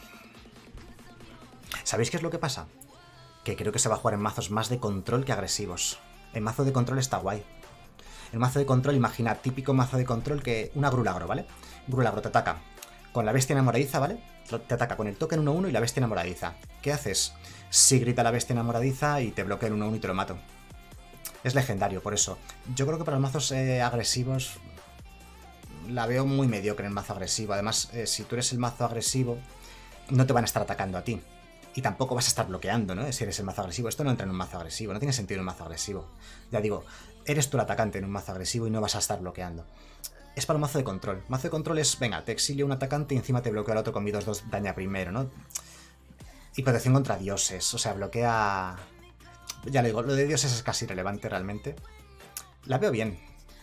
¿Sabéis qué es lo que pasa? Que creo que se va a jugar en mazos más de control que agresivos. En mazo de control está guay. En mazo de control, imagina, típico mazo de control que... Una Grulagro, ¿vale? Grulagro te ataca con la bestia enamoradiza, ¿vale? Te ataca con el token 1-1 y la bestia enamoradiza. ¿Qué haces? Sigrid a la bestia enamoradiza y te bloquea el 1-1 y te lo mato. Es legendario, por eso. Yo creo que para los mazos agresivos la veo muy mediocre en el mazo agresivo. Además, si tú eres el mazo agresivo, no te van a estar atacando a ti. Y tampoco vas a estar bloqueando, ¿no? Si eres el mazo agresivo. Esto no entra en un mazo agresivo. No tiene sentido en un mazo agresivo. Ya digo, eres tú el atacante en un mazo agresivo y no vas a estar bloqueando. Es para un mazo de control. Mazo de control es, venga, te exilio un atacante y encima te bloquea el otro con mi 2-2 daña primero, ¿no? Y protección contra dioses. O sea, bloquea... Ya le digo, lo de dioses es casi irrelevante realmente. La veo bien.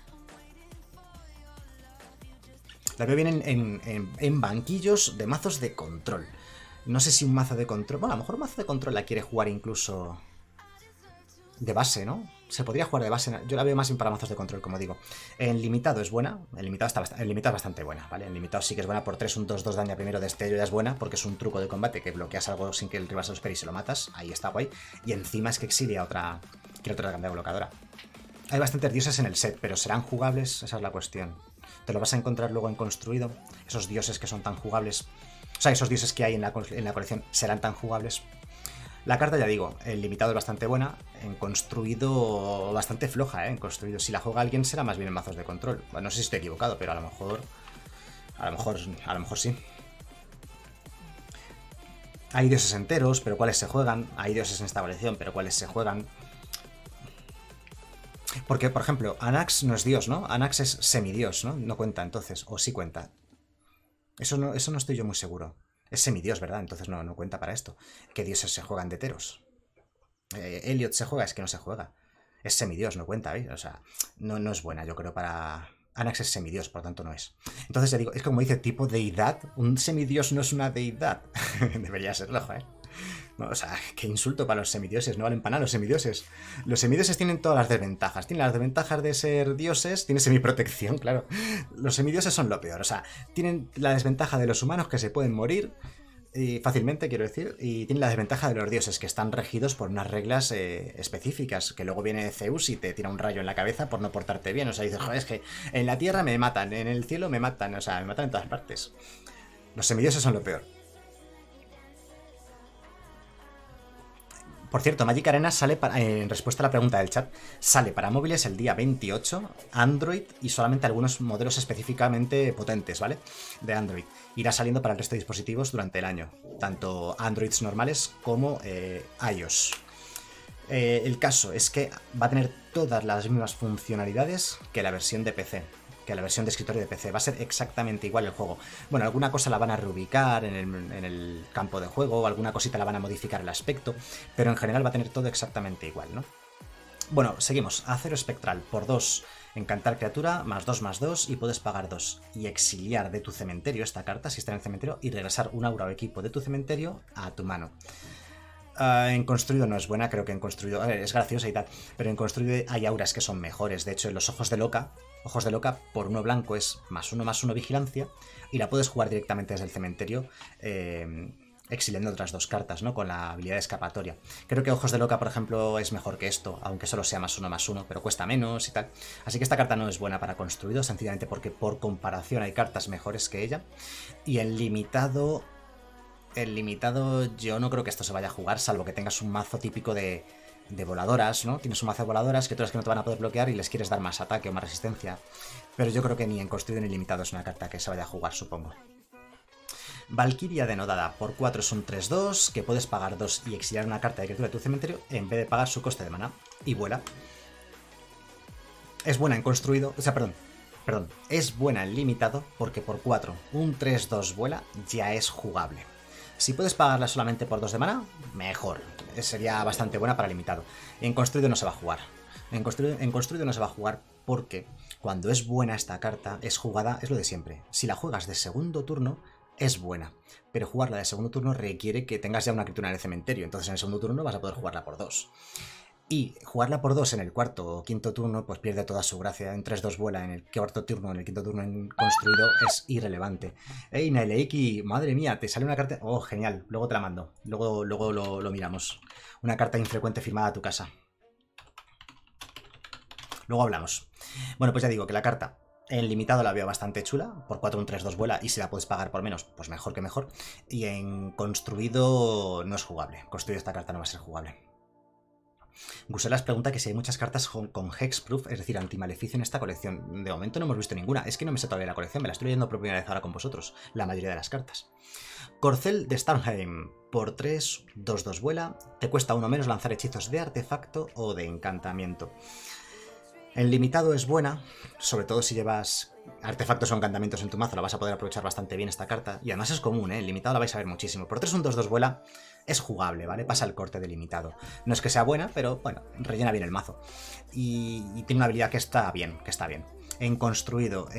La veo bien en banquillos de mazos de control. No sé si un mazo de control... Bueno, a lo mejor un mazo de control la quiere jugar incluso de base, ¿no? Se podría jugar de base. Yo la veo más bien para mazos de control, como digo. En limitado es buena. En limitado es bastante buena, ¿vale? En limitado sí que es buena. Por 3, un 2-2 daña primero destello ya es buena, porque es un truco de combate que bloqueas algo sin que el rival se lo espere y se lo matas. Ahí está guay. Y encima es que exilia otra cantidad bloqueadora. Hay bastantes dioses en el set, pero ¿serán jugables? Esa es la cuestión. Te lo vas a encontrar luego en construido. Esos dioses que son tan jugables. O sea, esos dioses que hay en la colección serán tan jugables. La carta, ya digo, en limitado es bastante buena, en construido bastante floja, ¿eh? En construido, si la juega alguien será más bien en mazos de control. Bueno, no sé si estoy equivocado, pero a lo mejor sí. Hay dioses enteros, pero ¿cuáles se juegan? Hay dioses en esta colección, pero ¿cuáles se juegan? Porque, por ejemplo, Anax no es dios, ¿no? Anax es semidios, ¿no? No cuenta entonces, o sí cuenta. Eso no estoy yo muy seguro. Es semidios, ¿verdad? Entonces no cuenta para esto. ¿Qué dioses se juegan de heteros? Elliot se juega, es que no se juega. Es semidios, no cuenta, ¿veis? O sea, no es buena, yo creo, para... Anax es semidios, por tanto no es. Entonces ya digo, es como dice, tipo deidad. Un semidios no es una deidad. Debería serlo, ¿eh? No, o sea, qué insulto para los semidioses, no valen para nada los semidioses. Los semidioses tienen todas las desventajas. Tienen las desventajas de ser dioses, tienen semiprotección, claro. Los semidioses son lo peor, o sea, tienen la desventaja de los humanos que se pueden morir fácilmente, quiero decir, y tienen la desventaja de los dioses que están regidos por unas reglas específicas, que luego viene Zeus y te tira un rayo en la cabeza por no portarte bien. O sea, dices, joder, es que en la tierra me matan, en el cielo me matan, o sea, me matan en todas partes. Los semidioses son lo peor. Por cierto, Magic Arena sale para, en respuesta a la pregunta del chat, sale para móviles el día 28, Android y solamente algunos modelos específicamente potentes, ¿vale? De Android. Irá saliendo para el resto de dispositivos durante el año, tanto Androids normales como iOS. El caso es que va a tener todas las mismas funcionalidades que la versión de PC, que la versión de escritorio de PC. Va a ser exactamente igual el juego. Bueno, alguna cosa la van a reubicar en el campo de juego, alguna cosita la van a modificar el aspecto, pero en general va a tener todo exactamente igual, ¿no? Bueno, seguimos. Acero espectral por 2. Encantar criatura, +2/+2 y puedes pagar 2. Y exiliar de tu cementerio esta carta, si está en el cementerio, y regresar un aura o equipo de tu cementerio a tu mano. En construido no es buena, creo que en construido es graciosa y tal, pero en construido hay auras que son mejores. De hecho, en los ojos de Loca por 1 blanco es +1/+1 vigilancia y la puedes jugar directamente desde el cementerio, exiliando otras 2 cartas, ¿no? Con la habilidad de escapatoria. Creo que ojos de Loca, por ejemplo, es mejor que esto, aunque solo sea +1/+1, pero cuesta menos y tal. Así que esta carta no es buena para construido, sencillamente porque por comparación hay cartas mejores que ella. Y en limitado... El limitado yo no creo que esto se vaya a jugar, salvo que tengas un mazo típico de voladoras, ¿no? Tienes un mazo de voladoras, criaturas que no te van a poder bloquear y les quieres dar más ataque o más resistencia. Pero yo creo que ni en construido ni limitado es una carta que se vaya a jugar, supongo. Valkyria denodada por 4 es un 3/2, que puedes pagar 2 y exiliar una carta de criatura de tu cementerio en vez de pagar su coste de maná. Y vuela. Es buena en construido, o sea, perdón, es buena en limitado porque por 4 un 3/2 vuela ya es jugable. Si puedes pagarla solamente por 2 de mana, mejor. Sería bastante buena para limitado. En construido no se va a jugar. En construido no se va a jugar porque cuando es buena esta carta, es jugada, es lo de siempre. Si la juegas de segundo turno, es buena. Pero jugarla de segundo turno requiere que tengas ya una criatura en el cementerio. Entonces en el segundo turno no vas a poder jugarla por 2. Y jugarla por 2 en el cuarto o quinto turno, pues pierde toda su gracia. En 3/2 vuela en el cuarto turno, en el quinto turno en construido, es irrelevante. ¡Ey, Naeleiki! Madre mía, te sale una carta... Oh, genial, luego te la mando. Luego lo miramos. Una carta infrecuente firmada a tu casa. Luego hablamos. Bueno, pues ya digo que la carta en limitado la veo bastante chula. Por 4 un 3/2 vuela y si la puedes pagar por menos, pues mejor que mejor. Y en construido no es jugable. Construido esta carta no va a ser jugable. Guselas pregunta que si hay muchas cartas con Hexproof, es decir, antimaleficio en esta colección. De momento no hemos visto ninguna. Es que no me sé todavía la colección, me la estoy leyendo por primera vez ahora con vosotros, la mayoría de las cartas. Corcel de Starnheim. Por 3, 2/2 vuela. Te cuesta 1 menos lanzar hechizos de artefacto o de encantamiento. En limitado es buena, sobre todo si llevas artefactos o encantamientos en tu mazo, la vas a poder aprovechar bastante bien esta carta. Y además es común, ¿eh? En limitado la vais a ver muchísimo. Por 3 un 2/2 vuela, es jugable, ¿vale? Pasa el corte de limitado. No es que sea buena, pero bueno, rellena bien el mazo. Y tiene una habilidad que está bien, En construido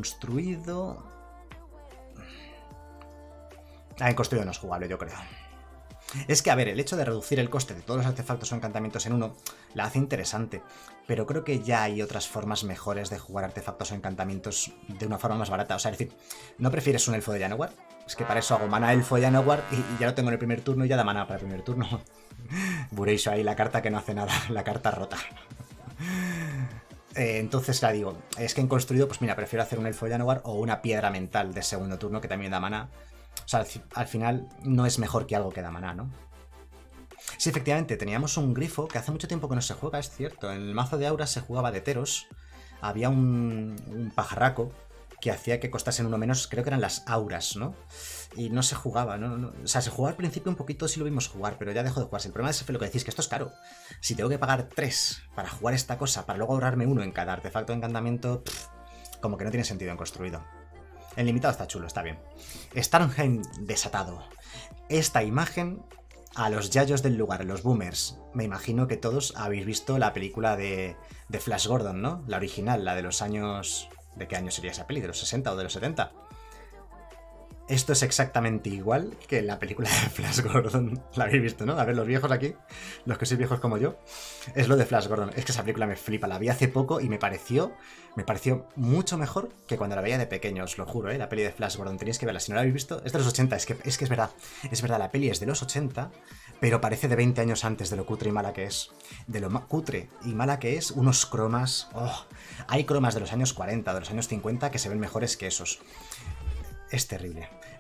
no es jugable, yo creo. Es que, a ver, el hecho de reducir el coste de todos los artefactos o encantamientos en uno la hace interesante, pero creo que ya hay otras formas mejores de jugar artefactos o encantamientos de una forma más barata. O sea, es decir, ¿no prefieres un elfo de Llanowar? Es que para eso hago mana elfo de Llanowar y ya lo tengo en el primer turno y ya da mana para el primer turno. Bureisho ahí, la carta que no hace nada, la carta rota. Entonces la digo, es que en construido, pues mira, prefiero hacer un elfo de Llanowar o una piedra mental de segundo turno que también da mana. O sea, al final no es mejor que algo que da maná, ¿no? Sí, efectivamente, teníamos un grifo que hace mucho tiempo que no se juega, es cierto. En el mazo de auras se jugaba de Teros. Había un pajarraco que hacía que costasen 1 menos, creo que eran las auras, ¿no? Y no se jugaba, ¿no? O sea, se jugaba al principio un poquito, sí lo vimos jugar, pero ya dejó de jugarse. El problema es lo que decís, que esto es caro. Si tengo que pagar 3 para jugar esta cosa, para luego ahorrarme 1 en cada artefacto de encantamiento, como que no tiene sentido en construido. En limitado está chulo, está bien. Starnheim desatado. Esta imagen, a los yayos del lugar, los boomers, me imagino que todos habéis visto la película de Flash Gordon, ¿no? La original, la de los años... ¿De qué año sería esa peli? ¿De los 60 o de los 70? Esto es exactamente igual que en la película de Flash Gordon. La habéis visto, ¿no? A ver, los viejos aquí, los que sois viejos como yo, es lo de Flash Gordon. Es que esa película me flipa. La vi hace poco y me pareció mucho mejor que cuando la veía de pequeño, os lo juro, ¿eh? La peli de Flash Gordon, tenéis que verla. Si no la habéis visto, es de los 80. Es que es verdad. Es verdad, la peli es de los 80, pero parece de 20 años antes de lo cutre y mala que es. De lo cutre y mala que es, unos cromas... Oh, hay cromas de los años 40, de los años 50 que se ven mejores que esos. Es terrible.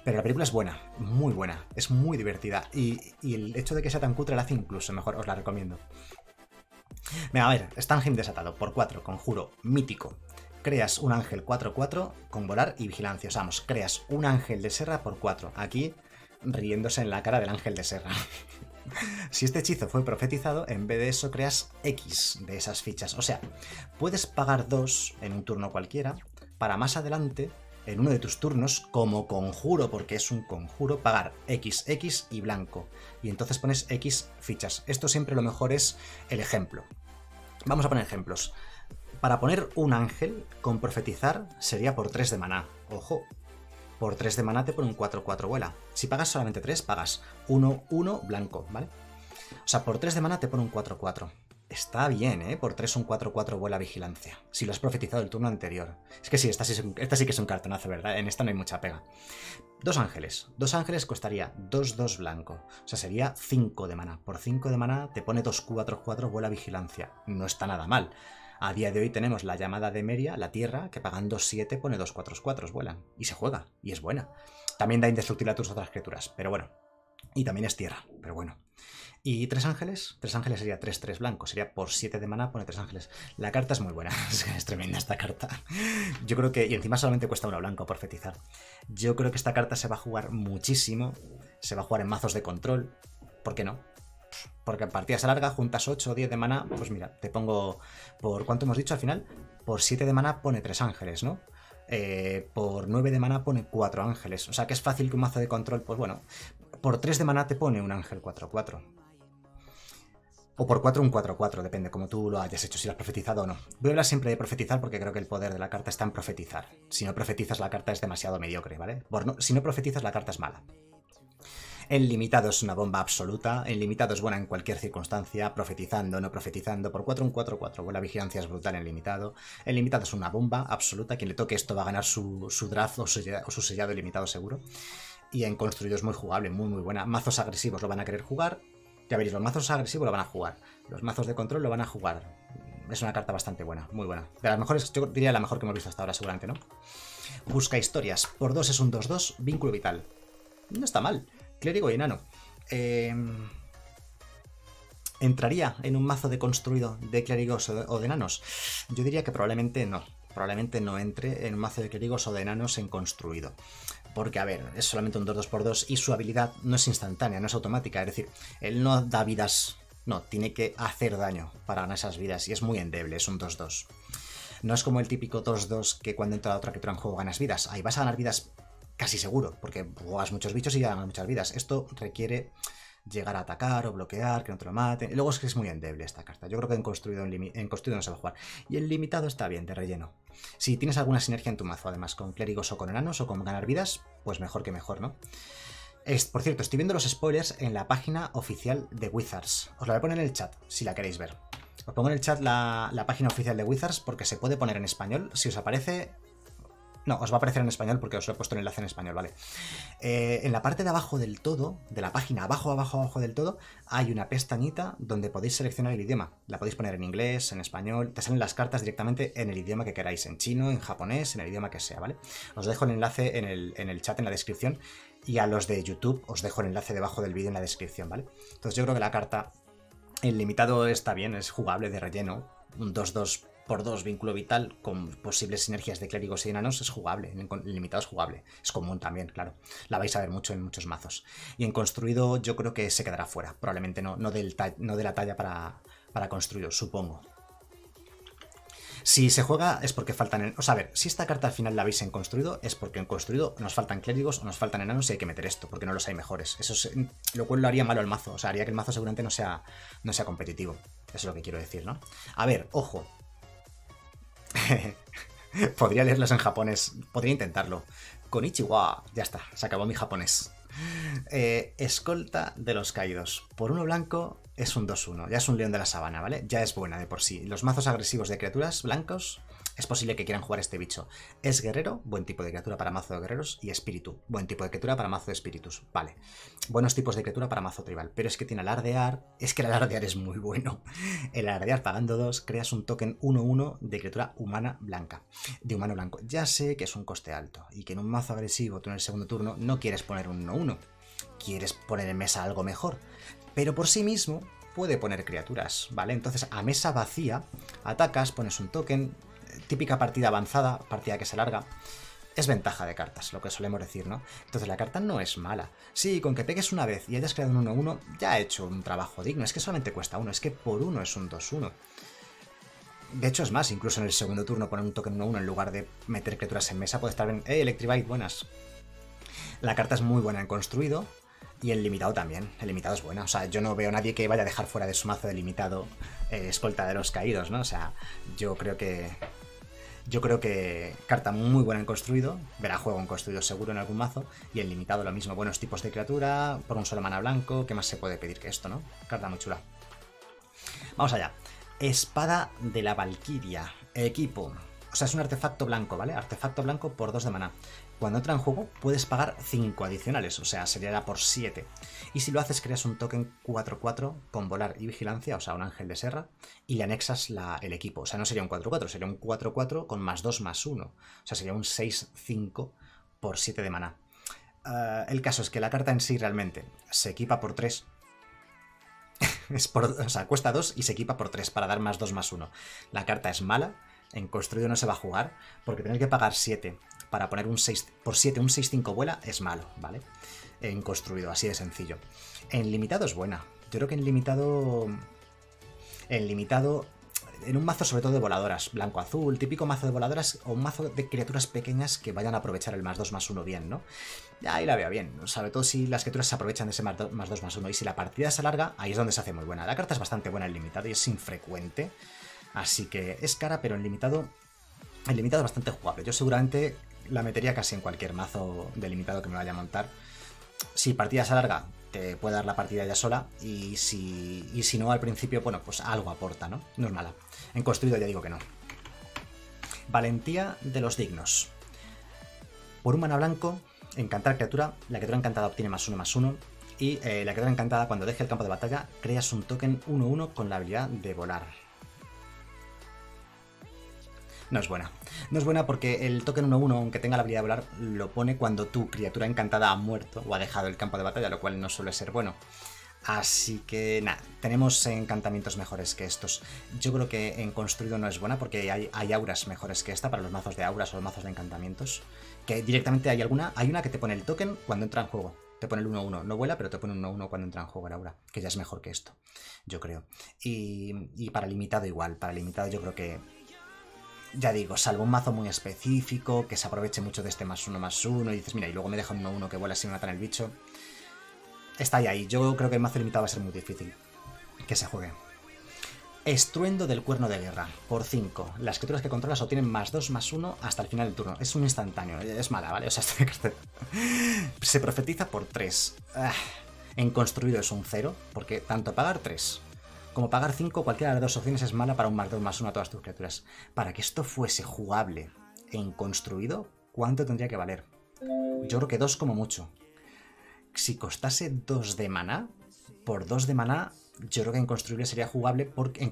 Pero la película es buena, muy buena, es muy divertida. Y el hecho de que sea tan cutre la hace incluso mejor, os la recomiendo. Venga, a ver, Stanheim desatado, por 4, conjuro, mítico. Creas un ángel 4-4 con volar y vigilancia. O sea, vamos, creas un ángel de Serra por 4. Aquí, riéndose en la cara del ángel de Serra. Si este hechizo fue profetizado, en vez de eso creas X de esas fichas. O sea, puedes pagar 2 en un turno cualquiera para más adelante, en uno de tus turnos, como conjuro, porque es un conjuro, pagar X, X y blanco. Y entonces pones X fichas. Esto siempre lo mejor es el ejemplo. Vamos a poner ejemplos. Para poner un ángel con profetizar sería por 3 de maná. Ojo, por 3 de maná te pone un 4-4 vuela. Si pagas solamente 3, pagas 1-1 blanco, ¿vale? O sea, por 3 de maná te pone un 4-4. Está bien, ¿eh? Por 3 un 4-4 vuela vigilancia. Si lo has profetizado el turno anterior. Es que sí, esta sí que es un cartonazo, ¿verdad? En esta no hay mucha pega. 2 ángeles. 2 ángeles costaría 2-2 blanco. O sea, sería 5 de maná. Por 5 de maná te pone 2-4-4 vuela vigilancia. No está nada mal. A día de hoy tenemos la llamada de Meria, la tierra, que pagando 7 pone 2-4-4, vuelan. Y se juega, y es buena. También da indestructible a tus otras criaturas, pero bueno. Y también es tierra, pero bueno. ¿Y 3 ángeles? 3 ángeles sería 3-3 blanco, sería por 7 de maná, pone 3 ángeles. La carta es muy buena, es tremenda esta carta. Yo creo que, y encima solamente cuesta 1 blanco por fetizar. Yo creo que esta carta se va a jugar muchísimo, se va a jugar en mazos de control, ¿por qué no? Porque en partidas largas, juntas 8 o 10 de maná, pues mira, te pongo, ¿por cuánto hemos dicho al final? Por 7 de maná pone 3 ángeles, ¿no? Por 9 de maná pone 4 ángeles. O sea que es fácil que un mazo de control, pues bueno, por 3 de maná te pone un ángel 4-4. O por 4 un 4-4, depende como tú lo hayas hecho, si lo has profetizado o no. Voy a hablar siempre de profetizar porque creo que el poder de la carta está en profetizar. Si no profetizas la carta es demasiado mediocre, ¿vale? Si no profetizas la carta es mala. El limitado es una bomba absoluta, el limitado es buena en cualquier circunstancia, profetizando, no profetizando, por 4 un 4-4, la vigilancia es brutal en limitado. El limitado es una bomba absoluta, quien le toque esto va a ganar su draft o su sellado ilimitado seguro. Y en construido es muy jugable, muy buena. Mazos agresivos lo van a querer jugar, ya veréis, los mazos agresivos lo van a jugar, los mazos de control lo van a jugar. Es una carta bastante buena, muy buena. De las mejores, yo diría la mejor que hemos visto hasta ahora seguramente, ¿no? Busca historias, por 2 es un 2-2, vínculo vital. No está mal. Clérigo y enano. ¿Entraría en un mazo de construido de clérigos o de enanos? Yo diría que probablemente no. Probablemente no entre en un mazo de clérigos o de enanos en construido. Porque, a ver, es solamente un 2-2x2 y su habilidad no es instantánea, no es automática. Es decir, él no da vidas. No, tiene que hacer daño para ganar esas vidas y es muy endeble, es un 2-2. No es como el típico 2-2 que cuando entra otra criatura en juego ganas vidas. Ahí vas a ganar vidas casi seguro, porque juegas muchos bichos y ya ganas muchas vidas. Esto requiere llegar a atacar o bloquear, que no te lo maten. Y luego es que es muy endeble esta carta. Yo creo que en construido no se va a jugar. Y el limitado está bien, de relleno. Si tienes alguna sinergia en tu mazo, además, con clérigos o con enanos o con ganar vidas, pues mejor que mejor, ¿no? Por cierto, estoy viendo los spoilers en la página oficial de Wizards. Os la voy a poner en el chat, si la queréis ver. Os pongo en el chat la página oficial de Wizards porque se puede poner en español. Si os aparece... No, os va a aparecer en español porque os he puesto el enlace en español, ¿vale? En la parte de abajo del todo, de la página, abajo del todo, hay una pestañita donde podéis seleccionar el idioma. La podéis poner en inglés, en español, te salen las cartas directamente en el idioma que queráis, en chino, en japonés, en el idioma que sea, ¿vale? Os dejo el enlace en el chat, en la descripción, y a los de YouTube os dejo el enlace debajo del vídeo en la descripción, ¿vale? Entonces yo creo que la carta, el limitado está bien, es jugable, de relleno, un 2-2 por 2 vínculo vital con posibles sinergias de clérigos y enanos es jugable, en limitado es jugable, es común también, claro, la vais a ver mucho en muchos mazos. Y en construido yo creo que se quedará fuera, probablemente no de la talla para construido, supongo. Si se juega es porque faltan... O sea, a ver, si esta carta al final la veis en construido es porque en construido nos faltan clérigos o nos faltan enanos y hay que meter esto, porque no los hay mejores. Eso es, lo cual lo haría malo el mazo, o sea, haría que el mazo seguramente no sea competitivo. Eso es lo que quiero decir, ¿no? A ver, ojo. Podría leerlos en japonés, podría intentarlo. Konnichiwa, ya está, se acabó mi japonés. Escolta de los caídos. Por 1 blanco es un 2-1, ya es un león de la sabana, ¿vale? Ya es buena de por sí. Los mazos agresivos de criaturas blancos es posible que quieran jugar este bicho. Es guerrero, buen tipo de criatura para mazo de guerreros, y espíritu, buen tipo de criatura para mazo de espíritus. Vale, buenos tipos de criatura para mazo tribal, pero es que tiene alardear, es que el alardear es muy bueno. El alardear pagando 2, creas un token 1-1 de criatura humana blanca, de humano blanco. Ya sé que es un coste alto, y que en un mazo agresivo tú en el segundo turno no quieres poner un 1-1, quieres poner en mesa algo mejor, pero por sí mismo puede poner criaturas, ¿vale? Entonces a mesa vacía, atacas, pones un token, típica partida avanzada, partida que se alarga, es ventaja de cartas, lo que solemos decir, ¿no? Entonces la carta no es mala. Sí, con que pegues una vez y hayas creado un 1-1, ya ha hecho un trabajo digno. Es que solamente cuesta 1, es que por 1 es un 2-1. De hecho, es más, incluso en el segundo turno poner un token 1-1 en lugar de meter criaturas en mesa puede estar bien. Electribite, buenas. La carta es muy buena en construido. Y en limitado también. El limitado es buena. O sea, yo no veo a nadie que vaya a dejar fuera de su mazo de limitado escolta de los caídos, ¿no? O sea, yo creo que carta muy buena en construido. Verá juego en construido seguro en algún mazo. Y en limitado lo mismo. Buenos tipos de criatura. Por un solo mana blanco. ¿Qué más se puede pedir que esto, no? Carta muy chula. Vamos allá. Espada de la Valquiria. Equipo. O sea, es un artefacto blanco, ¿vale? Artefacto blanco por 2 de maná. Cuando entra en juego puedes pagar 5 adicionales, o sea, sería por 7. Y si lo haces, creas un token 4-4 con volar y vigilancia, o sea, un ángel de serra, y le anexas el equipo. O sea, no sería un 4-4, sería un 4-4 con +2/+1. O sea, sería un 6-5 por 7 de maná. El caso es que la carta en sí realmente se equipa por 3. O sea, cuesta 2 y se equipa por 3 para dar +2/+1. La carta es mala. En construido no se va a jugar, porque tener que pagar 7 para poner un 6 por 7, un 6-5 vuela, es malo, ¿vale? En construido, así de sencillo. En limitado es buena. Yo creo que en limitado, en un mazo sobre todo de voladoras, blanco-azul, típico mazo de voladoras, o un mazo de criaturas pequeñas que vayan a aprovechar el +2/+1 bien, ¿no? Ahí la veo bien, sobre todo si las criaturas se aprovechan de ese +2/+1, y si la partida se alarga, ahí es donde se hace muy buena. La carta es bastante buena en limitado y es infrecuente. Así que es cara, pero en limitado es bastante jugable. Yo seguramente la metería casi en cualquier mazo de limitado que me vaya a montar. Si partida se alarga, te puede dar la partida ya sola. Y si no, al principio, bueno, pues algo aporta, ¿no? No es mala. En construido ya digo que no. Valentía de los dignos. Por un mana blanco, encantar criatura. La criatura encantada obtiene +1/+1. Y la criatura encantada, cuando deje el campo de batalla, creas un token 1-1 con la habilidad de volar. No es buena. No es buena porque el token 1-1, aunque tenga la habilidad de volar, lo pone cuando tu criatura encantada ha muerto o ha dejado el campo de batalla, lo cual no suele ser bueno. Así que nada, tenemos encantamientos mejores que estos. Yo creo que en construido no es buena porque hay auras mejores que esta para los mazos de auras o los mazos de encantamientos. Que directamente hay una que te pone el token cuando entra en juego. Te pone el 1-1. No vuela, pero te pone un 1-1 cuando entra en juego el aura. Que ya es mejor que esto, yo creo. Y para limitado igual. Para limitado yo creo que... Ya digo, salvo un mazo muy específico, que se aproveche mucho de este +1/+1 y dices, mira, y luego me deja un 1-1 que vuela sin matar el bicho. Está ahí. Yo creo que el mazo limitado va a ser muy difícil que se juegue. Estruendo del cuerno de guerra, por 5. Las criaturas que controlas obtienen +2/+1 hasta el final del turno. Es un instantáneo, es mala, ¿vale? O sea, se profetiza por 3. En construido es un 0, porque tanto pagar 3... como pagar 5, cualquiera de las dos opciones es mala para un +2/+1 a todas tus criaturas. Para que esto fuese jugable en construido, ¿cuánto tendría que valer? Yo creo que 2 como mucho. Si costase 2 de maná, por 2 de maná, yo creo que en construido sería jugable,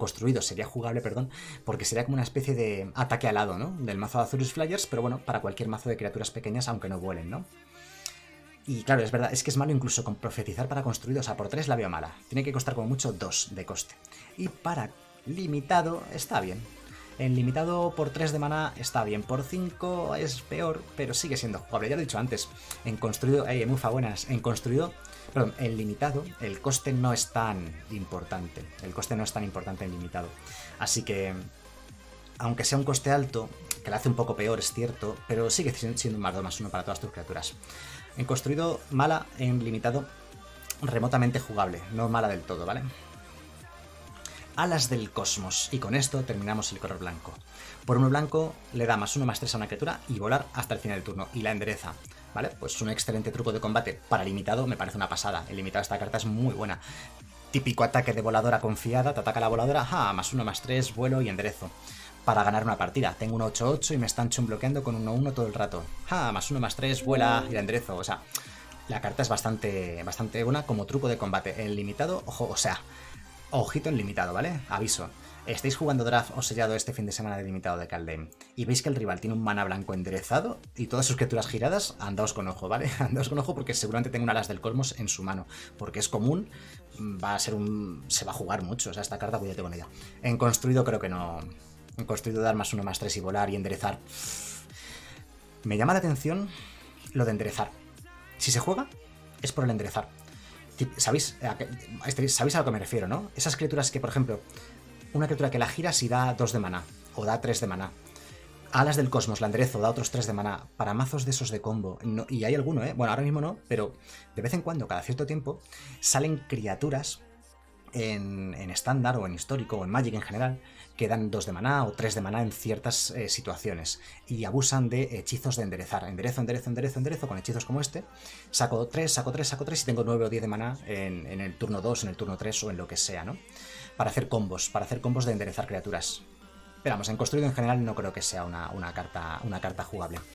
porque sería como una especie de ataque alado, ¿no? Del mazo de Azurus Flyers, pero bueno, para cualquier mazo de criaturas pequeñas, aunque no vuelen, ¿no? Y claro, es verdad, es que es malo incluso con profetizar para construido, o sea, por 3 la veo mala. Tiene que costar como mucho 2 de coste. Y para limitado está bien. En limitado por 3 de maná está bien, por 5 es peor, pero sigue siendo jugable. Ya lo he dicho antes, en construido, mufa buenas, en construido, perdón, en limitado el coste no es tan importante. El coste no es tan importante en limitado. Así que, aunque sea un coste alto, que le hace un poco peor, es cierto, pero sigue siendo un +2/+1 para todas tus criaturas. En construido, mala, en limitado, remotamente jugable, no mala del todo, ¿vale? Alas del Cosmos, y con esto terminamos el color blanco. Por uno blanco le da +1/+3 a una criatura y volar hasta el final del turno, y la endereza, ¿vale? Pues un excelente truco de combate. Para limitado me parece una pasada, en limitado esta carta es muy buena. Típico ataque de voladora confiada, te ataca la voladora, +1/+3, vuelo y enderezo. para ganar una partida. Tengo un 8-8 y me están chumbloqueando con 1-1 todo el rato. ¡Ja! +1/+3, vuela y la enderezo. O sea, la carta es bastante buena como truco de combate. En limitado, ojo, o sea, ojito en limitado, ¿vale? Aviso. Estáis jugando draft o sellado este fin de semana de limitado de Kaldheim y veis que el rival tiene un mana blanco enderezado y todas sus criaturas giradas, andaos con ojo, ¿vale? Andaos con ojo porque seguramente tengo un Alas del Cosmos en su mano, porque es común, va a ser se va a jugar mucho, o sea, esta carta cuídate con ella. En construido creo que no. En construido dar +1/+3 y volar y enderezar. Me llama la atención lo de enderezar. Si se juega, es por el enderezar. ¿Sabéis a lo que me refiero, no? Esas criaturas que, por ejemplo, una criatura que la giras y da 2 de maná, o da 3 de maná. Alas del Cosmos, la enderezo, da otros 3 de maná. Para mazos de esos de combo. No, y hay alguno, ¿eh? Bueno, ahora mismo no, pero de vez en cuando, cada cierto tiempo, salen criaturas en estándar o en histórico o en Magic en general que dan 2 de maná o 3 de maná en ciertas situaciones y abusan de hechizos de enderezar. Enderezo con hechizos como este. Saco 3 y tengo 9 o 10 de maná en el turno 2, en el turno 3 o en lo que sea, ¿no? Para hacer combos de enderezar criaturas. Pero vamos, en construido en general no creo que sea una carta jugable.